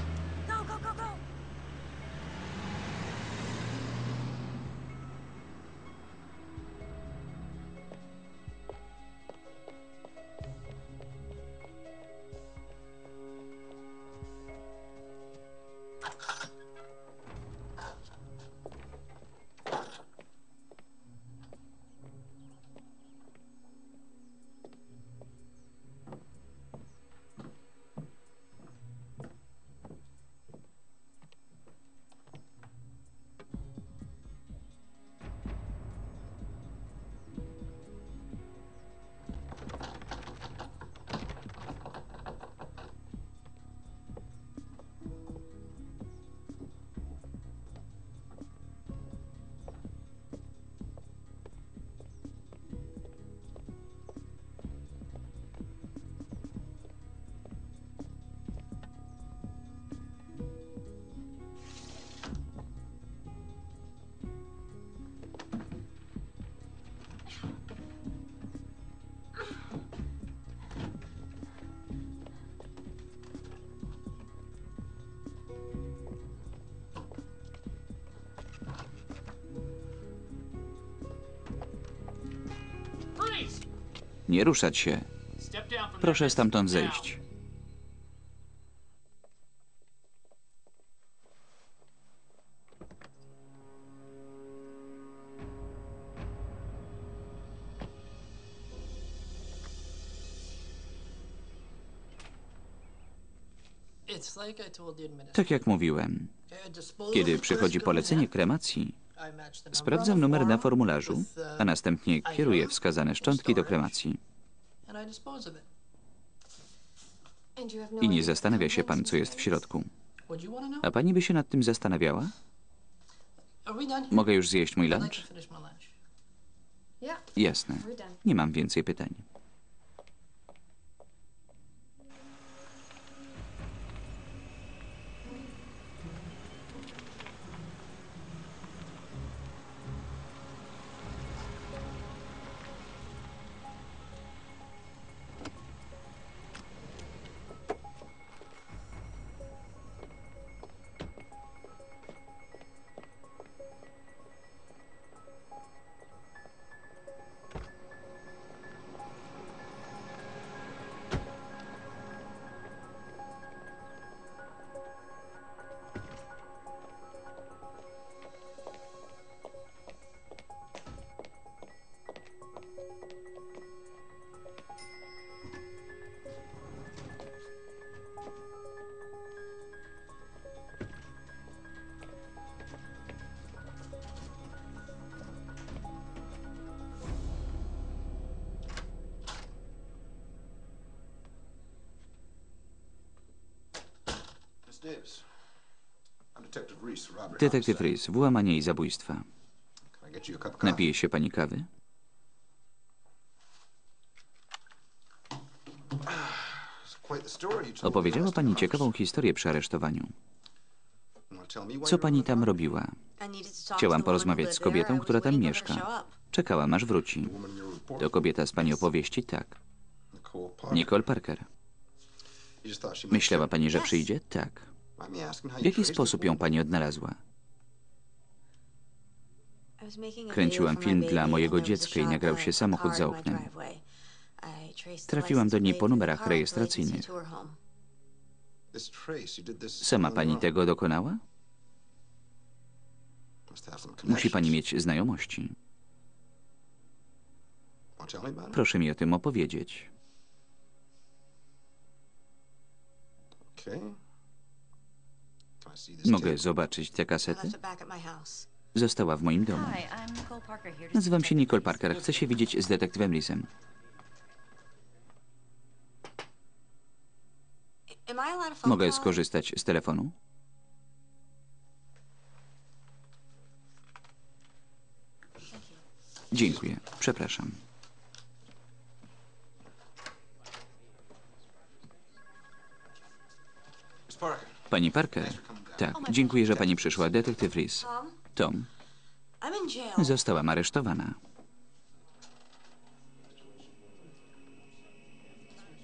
Nie ruszać się. Proszę stamtąd zejść. Tak jak mówiłem, kiedy przychodzi polecenie kremacji, sprawdzam numer na formularzu, a następnie kieruję wskazane szczątki do kremacji. I nie zastanawia się pan, co jest w środku. A pani by się nad tym zastanawiała? Mogę już zjeść mój lunch? Jasne. Nie mam więcej pytań. Detektyw Reese, włamanie i zabójstwa. Napije się pani kawy? Opowiedziała pani ciekawą historię przy aresztowaniu. Co pani tam robiła? Chciałam porozmawiać z kobietą, która tam mieszka. Czekałam, aż wróci. To kobieta z pani opowieści? Tak. Nicole Parker. Myślała pani, że przyjdzie? Tak. W jaki sposób ją pani odnalazła? Kręciłam film dla mojego dziecka i nagrał się samochód za oknem. Trafiłam do niej po numerach rejestracyjnych. Sama pani tego dokonała? Musi pani mieć znajomości. Proszę mi o tym opowiedzieć. Mogę zobaczyć tę kasetę? Została w moim domu. Nazywam się Nicole Parker. Chcę się widzieć z detektywem Reesem. Mogę skorzystać z telefonu? Dziękuję. Przepraszam. Pani Parker? Tak, dziękuję, że pani przyszła. Detektyw Reese. Tom. Zostałam aresztowana.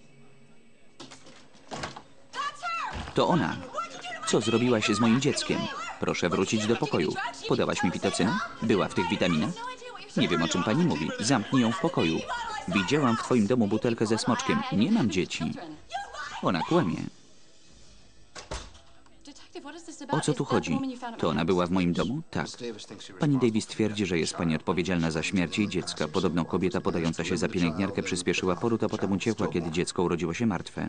To ona. Co zrobiłaś z moim dzieckiem? Proszę wrócić do pokoju. Podałaś mi pitocynę? Była w tych witaminach? Nie wiem, o czym pani mówi. Zamknij ją w pokoju. Widziałam w twoim domu butelkę ze smoczkiem. Nie mam dzieci. Ona kłamie. O co tu chodzi? To ona była w moim domu? Tak. Pani Davis twierdzi, że jest pani odpowiedzialna za śmierć jej dziecka. Podobno kobieta podająca się za pielęgniarkę przyspieszyła poród, a potem uciekła, kiedy dziecko urodziło się martwe.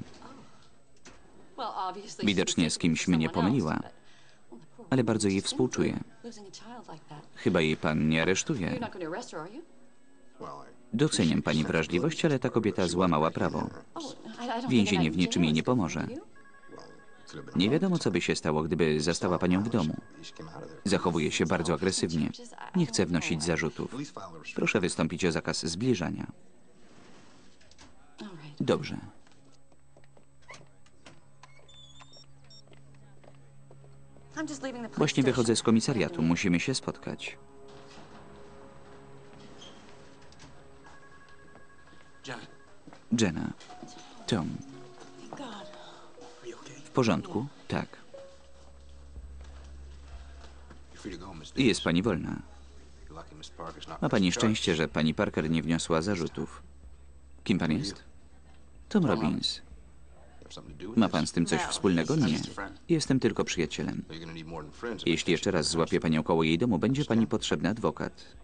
Widocznie z kimś mnie pomyliła, ale bardzo jej współczuję. Chyba jej pan nie aresztuje. Doceniam pani wrażliwość, ale ta kobieta złamała prawo. Więzienie w niczym jej nie pomoże. Nie wiadomo, co by się stało, gdyby zastała panią w domu. Zachowuje się bardzo agresywnie. Nie chce wnosić zarzutów. Proszę wystąpić o zakaz zbliżania. Dobrze. Właśnie wychodzę z komisariatu. Musimy się spotkać. Jenna. Tom. W porządku? Tak. Jest pani wolna. Ma pani szczęście, że pani Parker nie wniosła zarzutów. Kim pan jest? Tom Robbins. Ma pan z tym coś wspólnego? Nie. Jestem tylko przyjacielem. Jeśli jeszcze raz złapie panią koło jej domu, będzie pani potrzebny adwokat.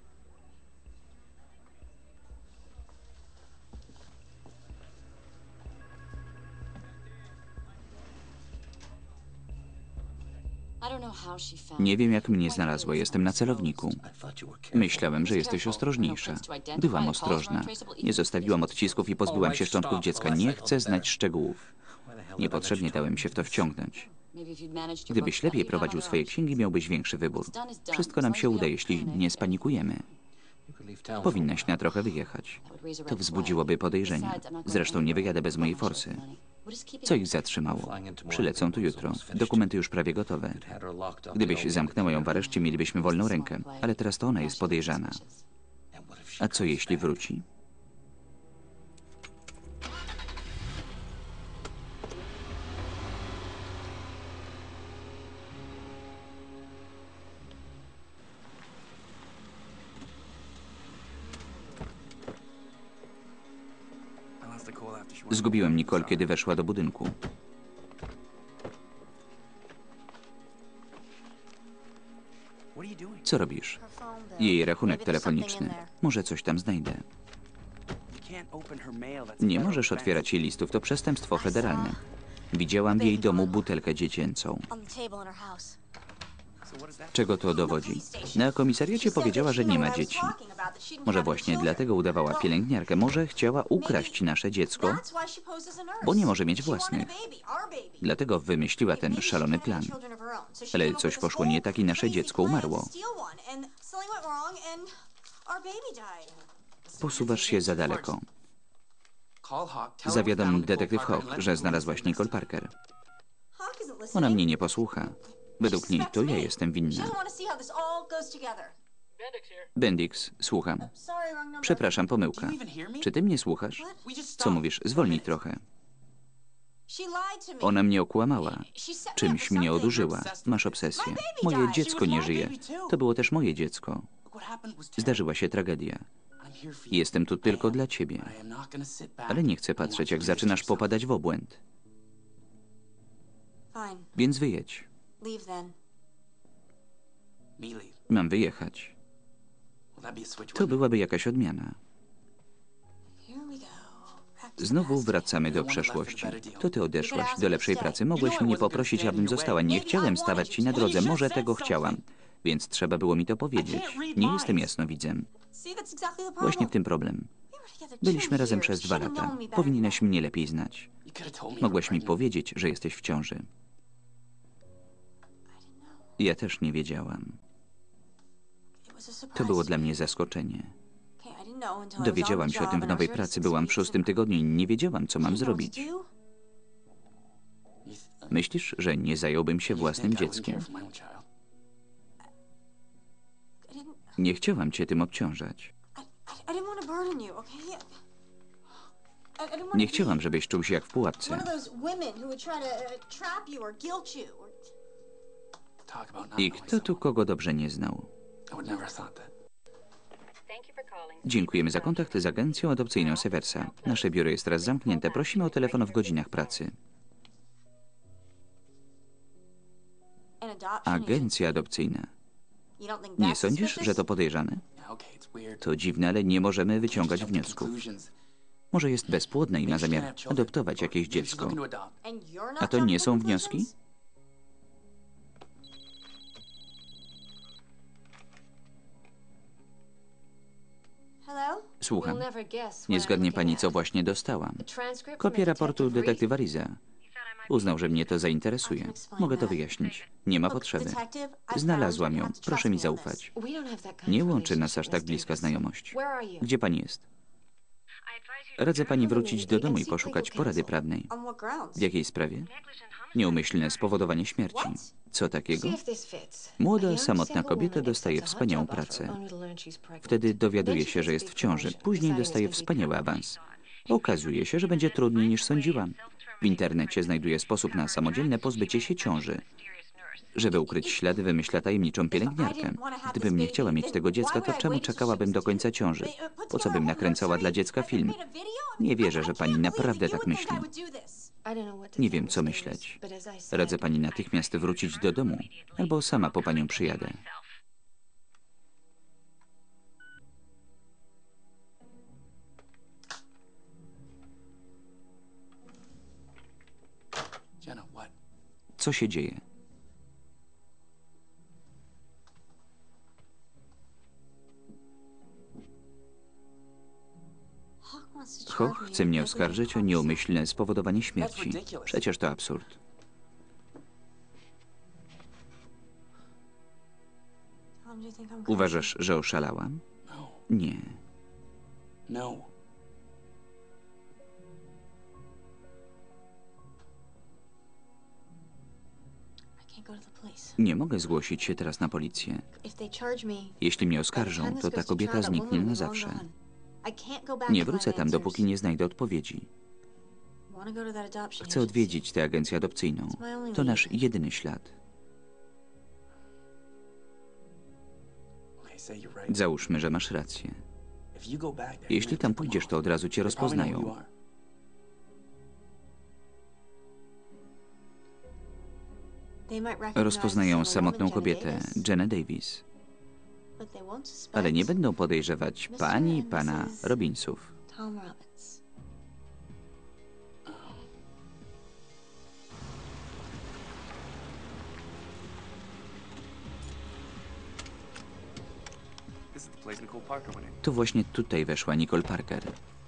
Nie wiem, jak mnie znalazła. Jestem na celowniku. Myślałem, że jesteś ostrożniejsza. Byłam ostrożna. Nie zostawiłam odcisków i pozbyłam się szczątków dziecka. Nie chcę znać szczegółów. Niepotrzebnie dałem się w to wciągnąć. Gdybyś lepiej prowadził swoje księgi, miałbyś większy wybór. Wszystko nam się uda, jeśli nie spanikujemy. Powinnaś na trochę wyjechać. To wzbudziłoby podejrzenia. Zresztą nie wyjadę bez mojej forsy. Co ich zatrzymało? Przylecą tu jutro. Dokumenty już prawie gotowe. Gdybyś zamknęła ją w areszcie, mielibyśmy wolną rękę. Ale teraz to ona jest podejrzana. A co jeśli wróci? Zgubiłem Nicole, kiedy weszła do budynku. Co robisz? Jej rachunek telefoniczny. Może coś tam znajdę. Nie możesz otwierać jej listów, to przestępstwo federalne. Widziałam w jej domu butelkę dziecięcą. Czego to dowodzi? Na komisariacie powiedziała, że nie ma dzieci. Może właśnie dlatego udawała pielęgniarkę. Może chciała ukraść nasze dziecko, bo nie może mieć własnych. Dlatego wymyśliła ten szalony plan. Ale coś poszło nie tak i nasze dziecko umarło. Posuwasz się za daleko. Zawiadom detektyw Hawk, że znalazłaś Nicole Parker. Ona mnie nie posłucha. Według niej to ja jestem winna. Bendix, słucham. Przepraszam, pomyłka. Czy ty mnie słuchasz? Co mówisz? Zwolnij trochę. Ona mnie okłamała. Czymś mnie odurzyła. Masz obsesję. Moje dziecko nie żyje. To było też moje dziecko. Zdarzyła się tragedia. Jestem tu tylko dla ciebie. Ale nie chcę patrzeć, jak zaczynasz popadać w obłęd. Więc wyjedź. Mam wyjechać. To byłaby jakaś odmiana. Znowu wracamy do przeszłości. To ty odeszłaś do lepszej pracy. Mogłeś mnie poprosić, abym została. Nie chciałem stawać ci na drodze. Może tego chciałam. Więc trzeba było mi to powiedzieć. Nie jestem jasnowidzem. Właśnie w tym problem. Byliśmy razem przez 2 lata. Powinieneś mnie lepiej znać. Mogłeś mi powiedzieć, że jesteś w ciąży. Ja też nie wiedziałam. To było dla mnie zaskoczenie. Dowiedziałam się o tym w nowej pracy. Byłam w 6. tygodniu i nie wiedziałam, co mam zrobić. Myślisz, że nie zająłbym się własnym dzieckiem? Nie chciałam cię tym obciążać. Nie chciałam, żebyś czuł się jak w pułapce. I kto tu kogo dobrze nie znał? Dziękujemy za kontakt z agencją adopcyjną Seversa. Nasze biuro jest teraz zamknięte. Prosimy o telefon w godzinach pracy. Agencja adopcyjna. Nie sądzisz, że to podejrzane? To dziwne, ale nie możemy wyciągać wniosków. Może jest bezpłodna i ma zamiar adoptować jakieś dziecko. A to nie są wnioski? Słucham. Nie zgadnie pani, co właśnie dostałam. Kopię raportu detektywa Riza. Uznał, że mnie to zainteresuje. Mogę to wyjaśnić. Nie ma potrzeby. Znalazłam ją. Proszę mi zaufać. Nie łączy nas aż tak bliska znajomość. Gdzie pani jest? Radzę pani wrócić do domu i poszukać porady prawnej. W jakiej sprawie? Nieumyślne spowodowanie śmierci. Co takiego? Młoda, samotna kobieta dostaje wspaniałą pracę. Wtedy dowiaduje się, że jest w ciąży. Później dostaje wspaniały awans. Okazuje się, że będzie trudniej niż sądziłam. W internecie znajduje sposób na samodzielne pozbycie się ciąży. Żeby ukryć ślady, wymyśla tajemniczą pielęgniarkę. Gdybym nie chciała mieć tego dziecka, to czemu czekałabym do końca ciąży? Po co bym nakręcała dla dziecka film? Nie wierzę, że pani naprawdę tak myśli. Nie wiem, co myśleć. Radzę pani natychmiast wrócić do domu, albo sama po panią przyjadę. Co się dzieje? Hoch chce mnie oskarżyć o nieumyślne spowodowanie śmierci. Przecież to absurd. Uważasz, że oszalałam? Nie. Nie mogę zgłosić się teraz na policję. Jeśli mnie oskarżą, to ta kobieta zniknie na zawsze. Nie wrócę tam, dopóki nie znajdę odpowiedzi. Chcę odwiedzić tę agencję adopcyjną. To nasz jedyny ślad. Załóżmy, że masz rację. Jeśli tam pójdziesz, to od razu cię rozpoznają. Rozpoznają samotną kobietę, Jenę Davis. Ale nie będą podejrzewać pani i pana Robinsów. To właśnie tutaj weszła Nicole Parker.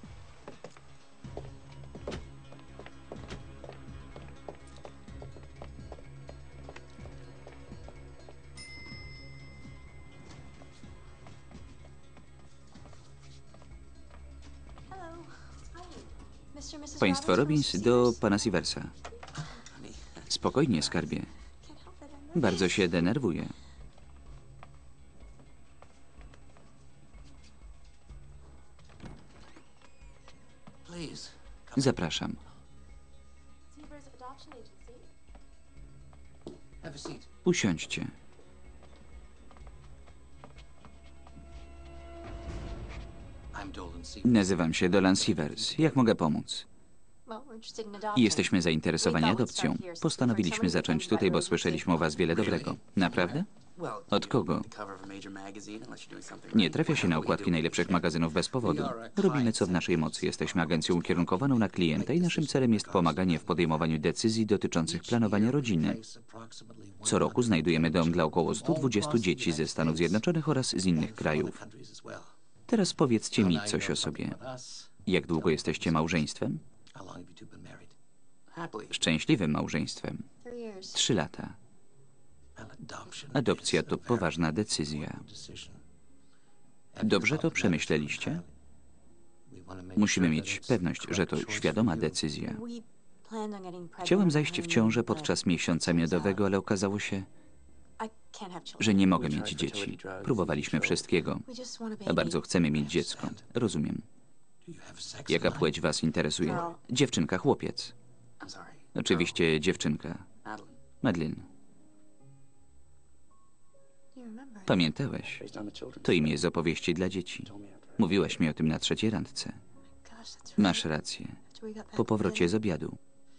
Państwo Robbins do pana Seversa. Spokojnie, skarbie. Bardzo się denerwuję. Zapraszam. Usiądźcie. Nazywam się Dolan Severs. Jak mogę pomóc? Jesteśmy zainteresowani adopcją. Postanowiliśmy zacząć tutaj, bo słyszeliśmy o was wiele dobrego. Naprawdę? Od kogo? Nie trafia się na okładki najlepszych magazynów bez powodu. Robimy co w naszej mocy. Jesteśmy agencją ukierunkowaną na klienta i naszym celem jest pomaganie w podejmowaniu decyzji dotyczących planowania rodziny. Co roku znajdujemy dom dla około 120 dzieci ze Stanów Zjednoczonych oraz z innych krajów. Teraz powiedzcie mi coś o sobie. Jak długo jesteście małżeństwem? Szczęśliwym małżeństwem. 3 lata. Adopcja to poważna decyzja. Dobrze to przemyśleliście? Musimy mieć pewność, że to świadoma decyzja. Chciałem zajść w ciążę podczas miesiąca miodowego, ale okazało się, że nie mogę mieć dzieci. Próbowaliśmy wszystkiego, a bardzo chcemy mieć dziecko. Rozumiem. Jaka płeć was interesuje? Dziewczynka, chłopiec. Oczywiście dziewczynka. Madeline. Pamiętałeś? To imię z opowieści dla dzieci. Mówiłaś mi o tym na trzeciej randce. Masz rację. Po powrocie z obiadu.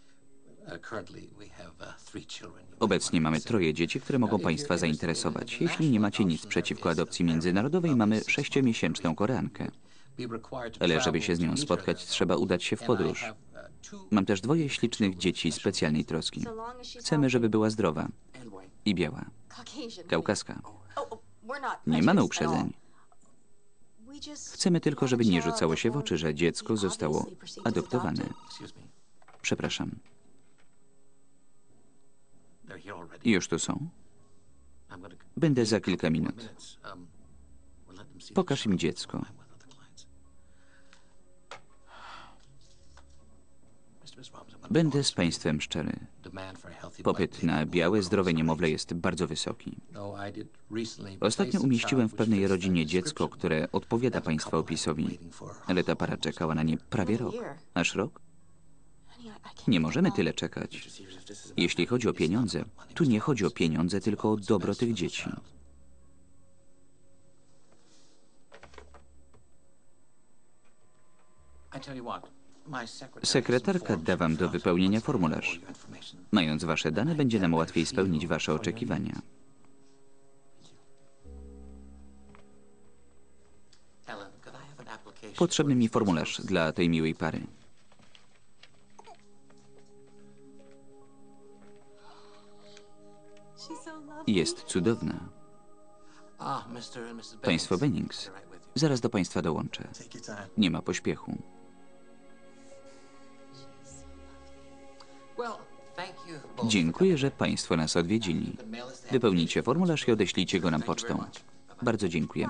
Obecnie mamy 3 dzieci, które mogą państwa zainteresować. Jeśli nie macie nic przeciwko adopcji międzynarodowej, mamy 6-miesięczną Koreankę. Ale żeby się z nią spotkać, trzeba udać się w podróż. Mam też 2 ślicznych dzieci specjalnej troski. Chcemy, żeby była zdrowa i biała. Kaukaska. Nie mamy uprzedzeń. Chcemy tylko, żeby nie rzucało się w oczy, że dziecko zostało adoptowane. Przepraszam. Już tu są? Będę za kilka minut. Pokaż im dziecko. Będę z państwem szczery. Popyt na białe, zdrowe niemowlę jest bardzo wysoki. Ostatnio umieściłem w pewnej rodzinie dziecko, które odpowiada państwa opisowi, ale ta para czekała na nie prawie rok. Aż rok? Nie możemy tyle czekać. Jeśli chodzi o pieniądze, tu nie chodzi o pieniądze, tylko o dobro tych dzieci. Sekretarka da wam do wypełnienia formularz. Mając wasze dane, będzie nam łatwiej spełnić wasze oczekiwania. Potrzebny mi formularz dla tej miłej pary. Jest cudowna. Państwo Bennings. Zaraz do państwa dołączę. Nie ma pośpiechu. Dziękuję, że państwo nas odwiedzili. Wypełnijcie formularz i odeślijcie go nam pocztą. Bardzo dziękujemy.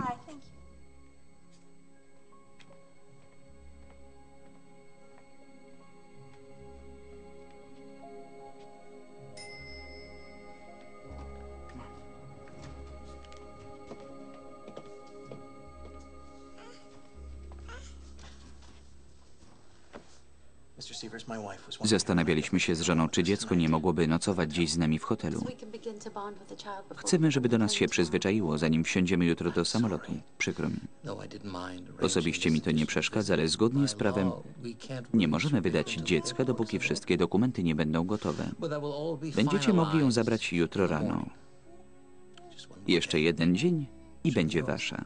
Zastanawialiśmy się z żoną, czy dziecko nie mogłoby nocować dziś z nami w hotelu. Chcemy, żeby do nas się przyzwyczaiło, zanim wsiądziemy jutro do samolotu. Przykro mi. Osobiście mi to nie przeszkadza, ale zgodnie z prawem nie możemy wydać dziecka, dopóki wszystkie dokumenty nie będą gotowe. Będziecie mogli ją zabrać jutro rano. Jeszcze 1 dzień i będzie wasza.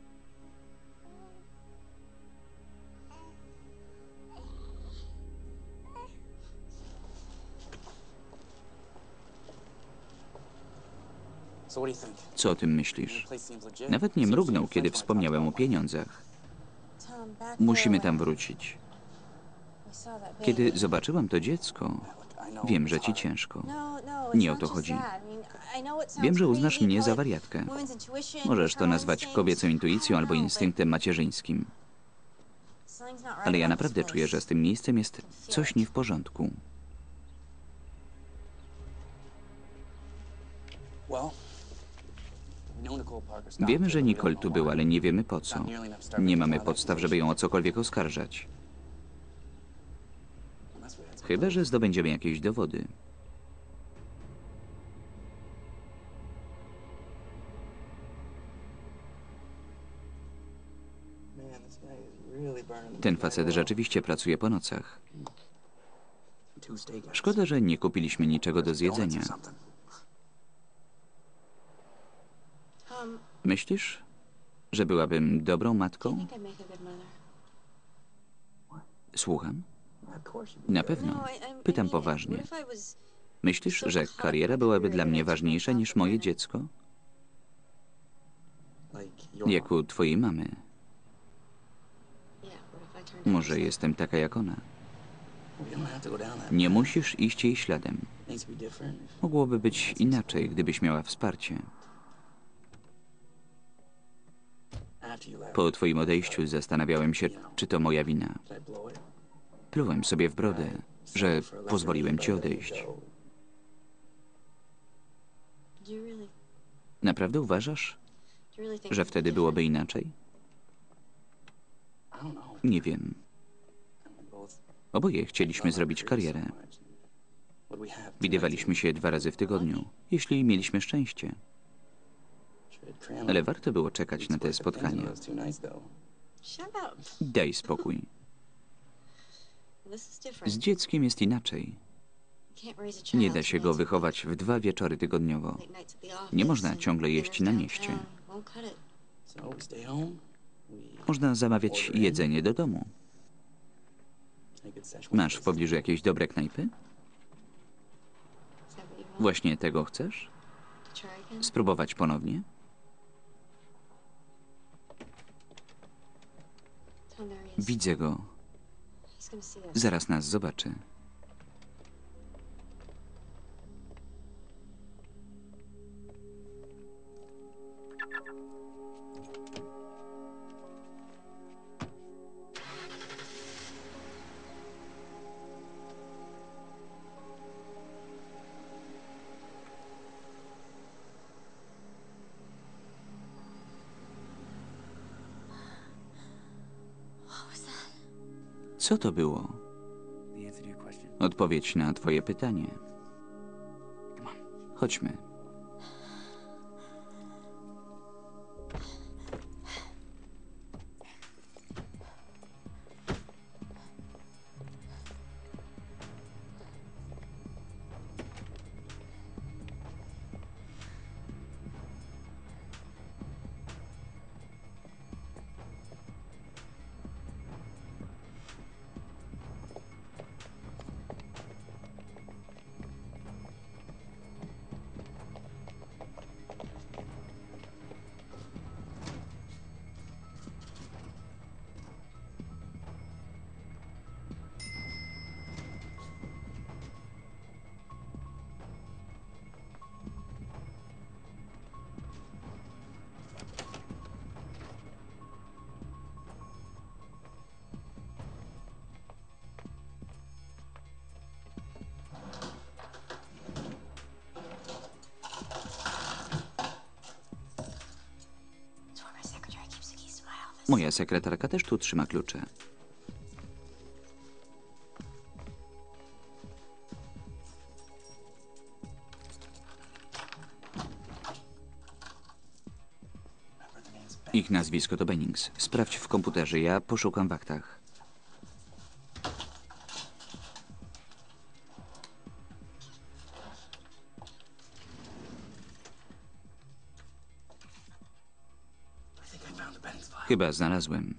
Co o tym myślisz? Nawet nie mrugnął, kiedy wspomniałem o pieniądzach. Musimy tam wrócić. Kiedy zobaczyłam to dziecko, wiem, że ci ciężko. Nie o to chodzi. Wiem, że uznasz mnie za wariatkę. Możesz to nazwać kobiecą intuicją albo instynktem macierzyńskim. Ale ja naprawdę czuję, że z tym miejscem jest coś nie w porządku. Wiemy, że Nicole tu była, ale nie wiemy po co. Nie mamy podstaw, żeby ją o cokolwiek oskarżać. Chyba że zdobędziemy jakieś dowody. Ten facet rzeczywiście pracuje po nocach. Szkoda, że nie kupiliśmy niczego do zjedzenia. Myślisz, że byłabym dobrą matką? Słucham? Na pewno. Pytam poważnie. Myślisz, że kariera byłaby dla mnie ważniejsza niż moje dziecko? Jak u twojej mamy. Może jestem taka jak ona. Nie musisz iść jej śladem. Mogłoby być inaczej, gdybyś miała wsparcie. Po twoim odejściu zastanawiałem się, czy to moja wina. Plułem sobie w brodę, że pozwoliłem ci odejść. Naprawdę uważasz, że wtedy byłoby inaczej? Nie wiem. Oboje chcieliśmy zrobić karierę. Widywaliśmy się 2 razy w tygodniu, jeśli mieliśmy szczęście. Ale warto było czekać na te spotkania. Daj spokój. Z dzieckiem jest inaczej. Nie da się go wychować w 2 wieczory tygodniowo. Nie można ciągle jeść na mieście. Można zamawiać jedzenie do domu. Masz w pobliżu jakieś dobre knajpy? Właśnie tego chcesz? Spróbować ponownie? Widzę go. Zaraz nas zobaczy. Co to było? Odpowiedź na twoje pytanie. Chodźmy. Moja sekretarka też tu trzyma klucze. Ich nazwisko to Bennings. Sprawdź w komputerze, ja poszukam w aktach. Chyba znalazłem.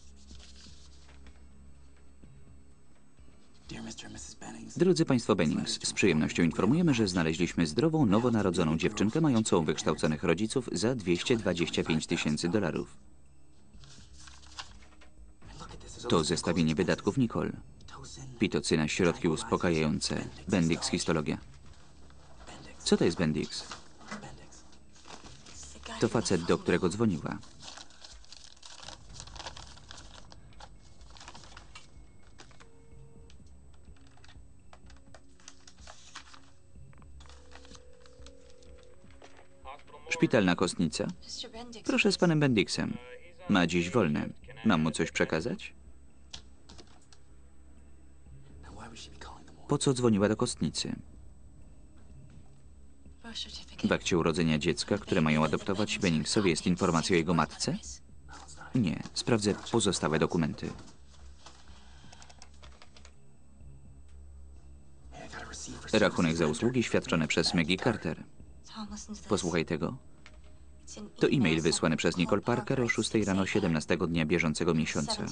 Drodzy Państwo Bennings, z przyjemnością informujemy, że znaleźliśmy zdrową, nowonarodzoną dziewczynkę mającą wykształconych rodziców za $225,000. To zestawienie wydatków Nicole. Pitocyna, środki uspokajające. Bendix, histologia. Co to jest Bendix? To facet, do którego dzwoniła. Szpitalna kostnica? Proszę z panem Bendixem. Ma dziś wolne. Mam mu coś przekazać? Po co dzwoniła do kostnicy? W akcie urodzenia dziecka, które mają adoptować Benningsowi, jest informacja o jego matce? Nie. Sprawdzę pozostałe dokumenty. Rachunek za usługi świadczone przez Maggie Carter. Posłuchaj tego. To e-mail wysłany przez Nicole Parker o 6 rano 17 dnia bieżącego miesiąca.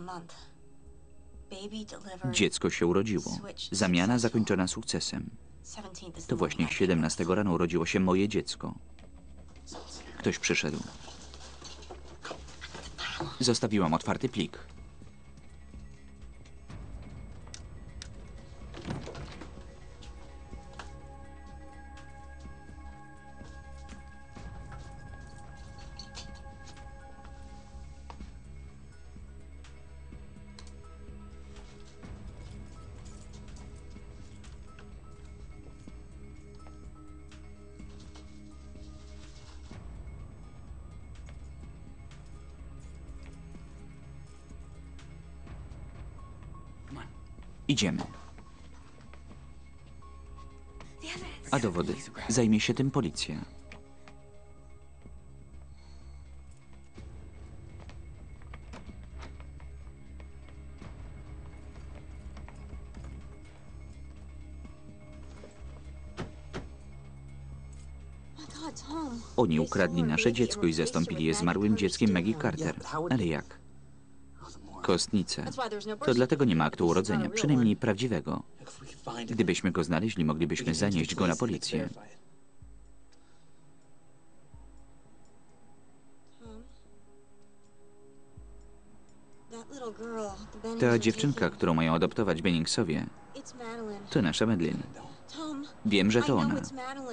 Dziecko się urodziło. Zamiana zakończona sukcesem. To właśnie 17 rano urodziło się moje dziecko. Ktoś przyszedł. Zostawiłam otwarty plik. Idziemy. A dowody? Zajmie się tym policja. Oni ukradli nasze dziecko i zastąpili je zmarłym dzieckiem Maggie Carter. Ale jak? Kostnicę. To dlatego nie ma aktu urodzenia, przynajmniej prawdziwego. Gdybyśmy go znaleźli, moglibyśmy zanieść go na policję. Ta dziewczynka, którą mają adoptować Benningsowie, to nasza Madeline. Wiem, że to ona.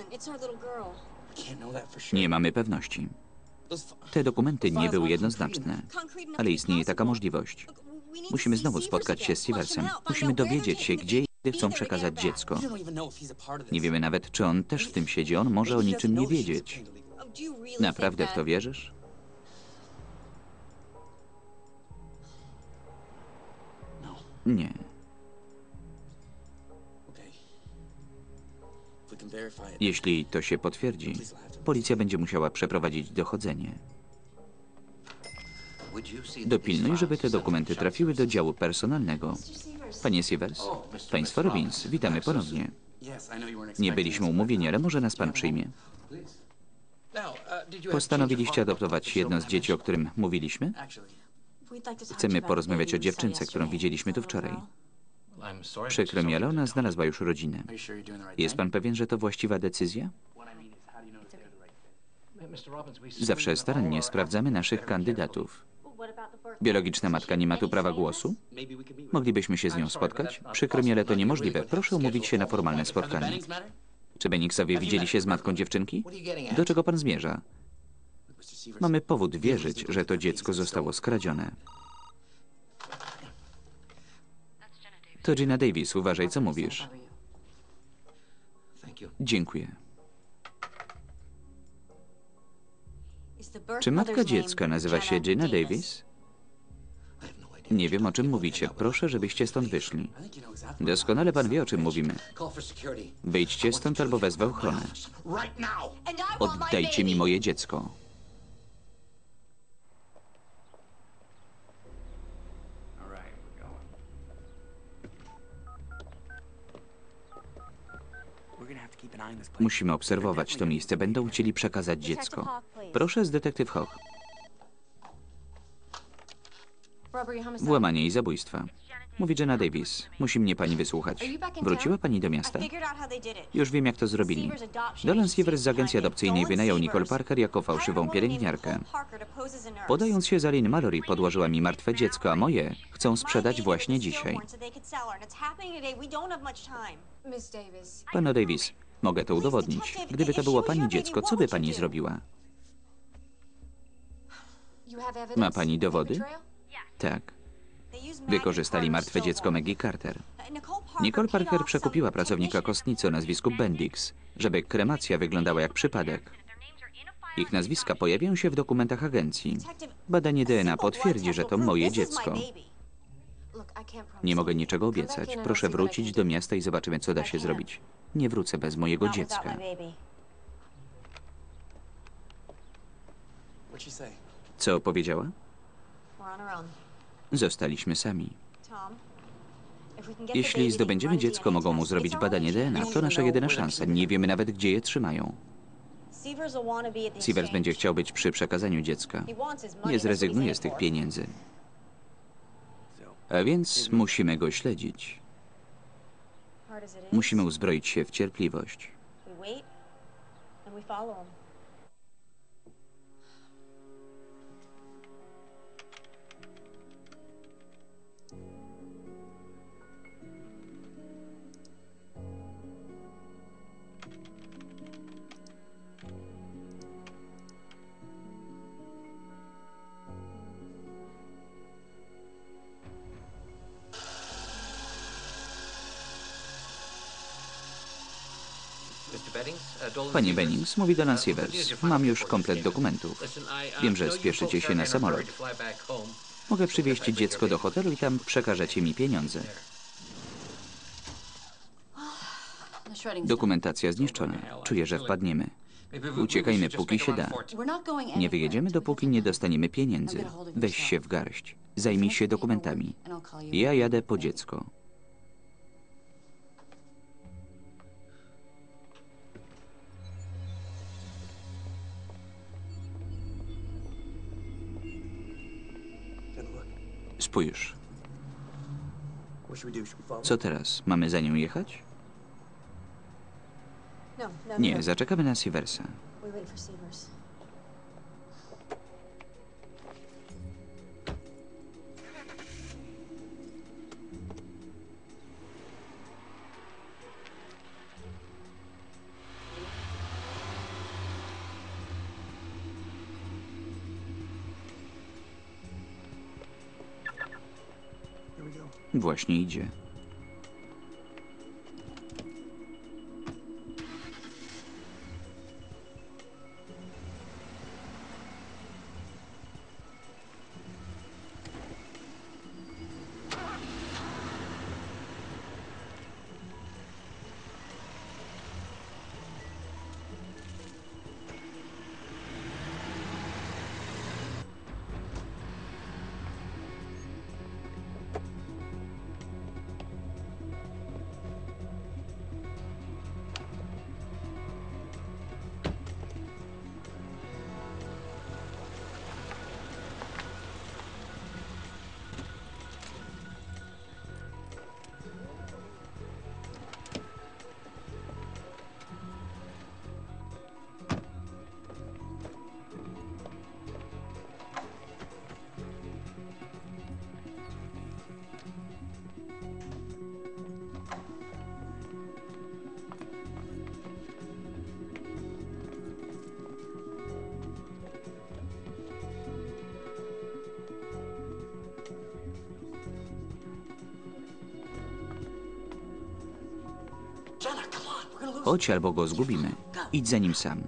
Nie mamy pewności. Te dokumenty nie były jednoznaczne, ale istnieje taka możliwość. Musimy znowu spotkać się z Seversem. Musimy dowiedzieć się, gdzie i kiedy chcą przekazać dziecko. Nie wiemy nawet, czy on też w tym siedzi. On może o niczym nie wiedzieć. Naprawdę w to wierzysz? Nie. Jeśli to się potwierdzi, policja będzie musiała przeprowadzić dochodzenie. Dopilnuj, żeby te dokumenty trafiły do działu personalnego. Panie Severs, państwo Robbins, witamy ponownie. Nie byliśmy umówieni, ale może nas pan przyjmie. Postanowiliście adoptować jedno z dzieci, o którym mówiliśmy? Chcemy porozmawiać o dziewczynce, którą widzieliśmy tu wczoraj. Przykro mi, ale ona znalazła już rodzinę. Jest pan pewien, że to właściwa decyzja? Zawsze starannie sprawdzamy naszych kandydatów. Biologiczna matka nie ma tu prawa głosu? Moglibyśmy się z nią spotkać? Przykro mi, ale to niemożliwe. Proszę umówić się na formalne spotkanie. Czy Benningsowie widzieli się z matką dziewczynki? Do czego pan zmierza? Mamy powód wierzyć, że to dziecko zostało skradzione. To Gina Davis. Uważaj, co mówisz. Dziękuję. Czy matka dziecka nazywa się Gina Davis? Nie wiem, o czym mówicie. Proszę, żebyście stąd wyszli. Doskonale pan wie, o czym mówimy. Wyjdźcie stąd albo wezwę ochronę. Oddajcie mi moje dziecko. Musimy obserwować to miejsce. Będą chcieli przekazać dziecko. Proszę z detektyw Hawk. Włamanie i zabójstwa. Mówi Gina Davis. Musi mnie pani wysłuchać. Wróciła pani do miasta? Już wiem, jak to zrobili. Dolan Severs z agencji adopcyjnej wynajął Nicole Parker jako fałszywą pielęgniarkę. Podając się za Lynn Mallory, podłożyła mi martwe dziecko, a moje chcą sprzedać właśnie dzisiaj. Panno Davis, mogę to udowodnić. Gdyby to było pani dziecko, co by pani zrobiła? Ma pani dowody? Tak. Wykorzystali martwe dziecko Maggie Carter. Nicole Parker przekupiła pracownika kostnicy o nazwisku Bendix, żeby kremacja wyglądała jak przypadek. Ich nazwiska pojawią się w dokumentach agencji. Badanie DNA potwierdzi, że to moje dziecko. Nie mogę niczego obiecać. Proszę wrócić do miasta i zobaczymy, co da się zrobić. Nie wrócę bez mojego dziecka. Co powiedziała? Zostaliśmy sami. Jeśli zdobędziemy dziecko, mogą mu zrobić badanie DNA. To nasza jedyna szansa. Nie wiemy nawet, gdzie je trzymają. Severs będzie chciał być przy przekazaniu dziecka. Nie zrezygnuje z tych pieniędzy. A więc musimy go śledzić. Musimy uzbroić się w cierpliwość. Panie Bennings, mówi Dolan Severs. Mam już komplet dokumentów. Wiem, że spieszycie się na samolot. Mogę przywieźć dziecko do hotelu i tam przekażecie mi pieniądze. Dokumentacja zniszczona. Czuję, że wpadniemy. Uciekajmy, póki się da. Nie wyjedziemy, dopóki nie dostaniemy pieniędzy. Weź się w garść. Zajmij się dokumentami. Ja jadę po dziecko. Spójrz. Co teraz? Mamy za nią jechać? Nie, zaczekamy na Sieversa. Właśnie idzie. Chodź, albo go zgubimy. Idź za nim sam.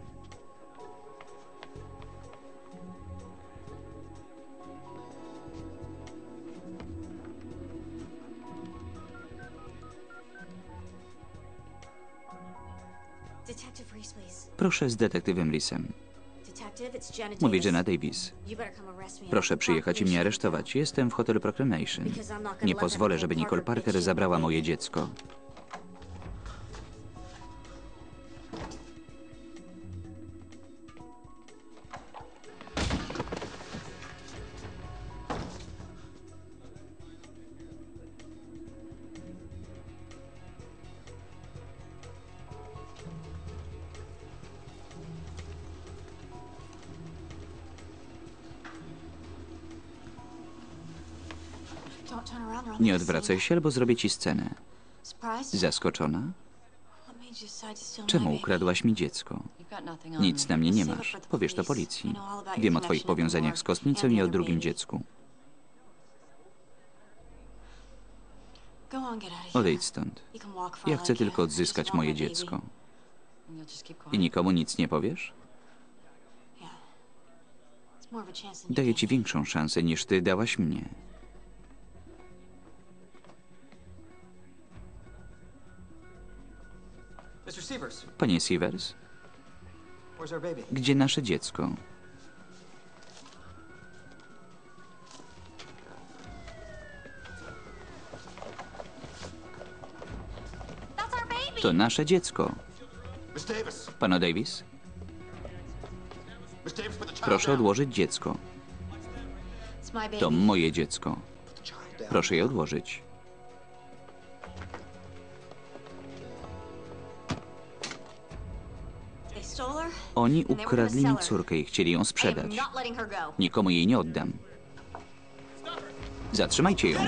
Proszę z detektywem Reesem. Mówi Jenna Davis. Proszę przyjechać i mnie aresztować. Jestem w hotelu Proclamation. Nie pozwolę, żeby Nicole Parker zabrała moje dziecko. Nie odwracaj się, albo zrobię ci scenę. Zaskoczona? Czemu ukradłaś mi dziecko? Nic na mnie nie masz. Powiesz to policji. Wiem o twoich powiązaniach z kostnicą i o drugim dziecku. Odejdź stąd. Ja chcę tylko odzyskać moje dziecko. I nikomu nic nie powiesz? Daję ci większą szansę, niż ty dałaś mnie. Panie Sievers, gdzie nasze dziecko? To nasze dziecko. Pano Davis? Proszę odłożyć dziecko. To moje dziecko. Proszę je odłożyć. Oni ukradli mi córkę i chcieli ją sprzedać. Nikomu jej nie oddam. Zatrzymajcie ją.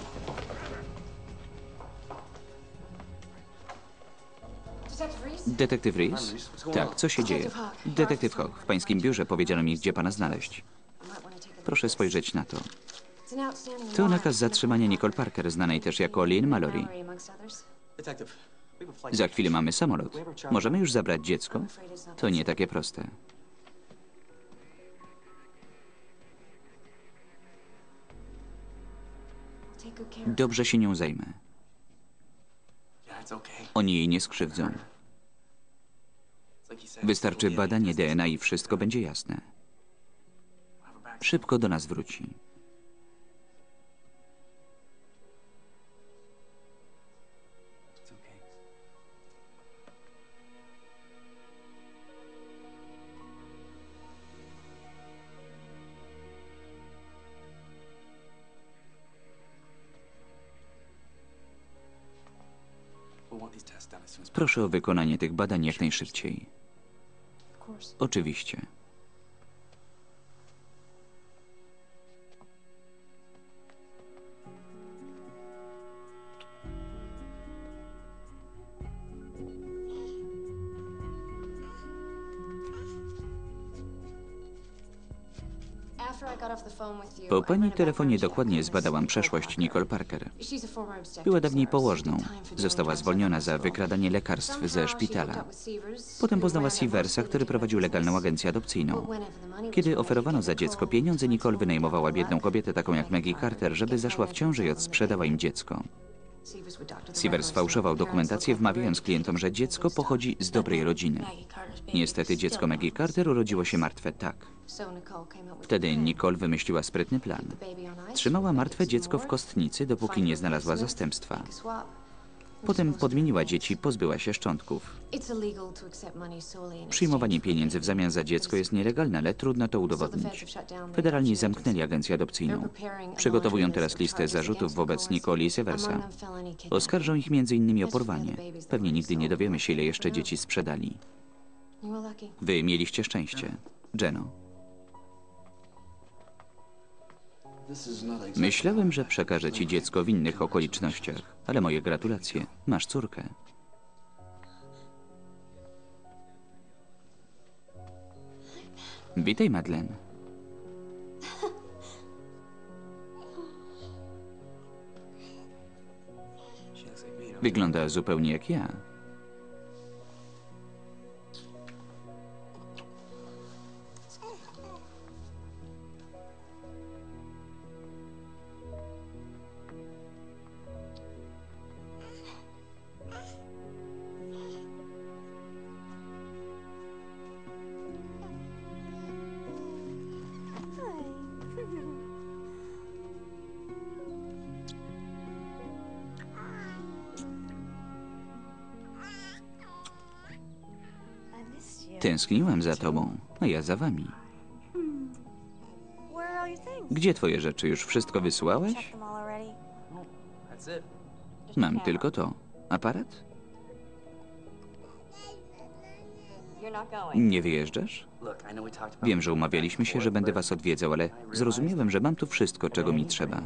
Detektyw Rees? Tak, co się dzieje? Detektyw Hawk, w pańskim biurze powiedziano mi, gdzie pana znaleźć. Proszę spojrzeć na to. To nakaz zatrzymania Nicole Parker, znanej też jako Lynn Mallory. Za chwilę mamy samolot. Możemy już zabrać dziecko? To nie takie proste. Dobrze się nią zajmę. Oni jej nie skrzywdzą. Wystarczy badanie DNA i wszystko będzie jasne. Szybko do nas wróci. Proszę o wykonanie tych badań jak najszybciej. Oczywiście. Po pani telefonie dokładnie zbadałam przeszłość Nicole Parker. Była dawniej położną. Została zwolniona za wykradanie lekarstw ze szpitala. Potem poznała Sieversa, który prowadził legalną agencję adopcyjną. Kiedy oferowano za dziecko pieniądze, Nicole wynajmowała biedną kobietę taką jak Maggie Carter, żeby zaszła w ciążę i odsprzedała im dziecko. Sievers fałszował dokumentację, wmawiając klientom, że dziecko pochodzi z dobrej rodziny. Niestety dziecko Maggie Carter urodziło się martwe, tak. Wtedy Nicole wymyśliła sprytny plan. Trzymała martwe dziecko w kostnicy, dopóki nie znalazła zastępstwa. Potem podmieniła dzieci, pozbyła się szczątków. Przyjmowanie pieniędzy w zamian za dziecko jest nielegalne, ale trudno to udowodnić. Federalni zamknęli agencję adopcyjną. Przygotowują teraz listę zarzutów wobec Nicole i Sieversa. Oskarżą ich m.in. o porwanie. Pewnie nigdy nie dowiemy się, ile jeszcze dzieci sprzedali. Wy mieliście szczęście. Jeno. Myślałem, że przekażę ci dziecko w innych okolicznościach, ale moje gratulacje. Masz córkę. Witaj, Madeleine. Wygląda zupełnie jak ja. Tęskniłam za tobą, a ja za wami. Gdzie twoje rzeczy? Już wszystko wysłałeś? Mam tylko to. Aparat? Nie wyjeżdżasz? Wiem, że umawialiśmy się, że będę was odwiedzał, ale zrozumiałem, że mam tu wszystko, czego mi trzeba.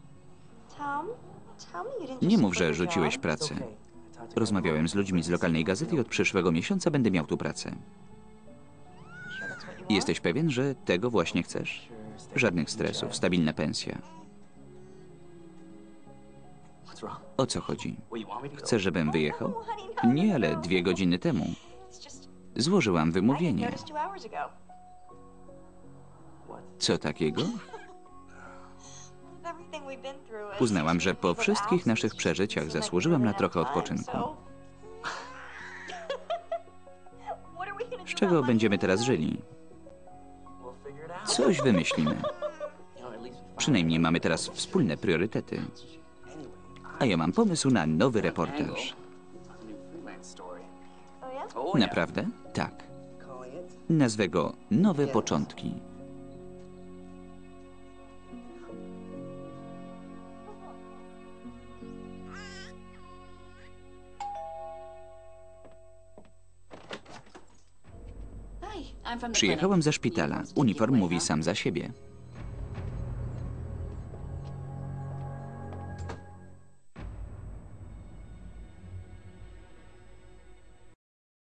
Nie mów, że rzuciłeś pracę. Rozmawiałem z ludźmi z lokalnej gazety i od przyszłego miesiąca będę miał tu pracę. Jesteś pewien, że tego właśnie chcesz? Żadnych stresów, stabilna pensja. O co chodzi? Chcesz, żebym wyjechał? Nie, ale 2 godziny temu. Złożyłam wymówienie. Co takiego? Uznałam, że po wszystkich naszych przeżyciach zasłużyłam na trochę odpoczynku. Z czego będziemy teraz żyli? Coś wymyślimy. Przynajmniej mamy teraz wspólne priorytety. A ja mam pomysł na nowy reportaż. Naprawdę? Tak. Nazwę go Nowe Początki. Przyjechałam ze szpitala. Uniform mówi sam za siebie.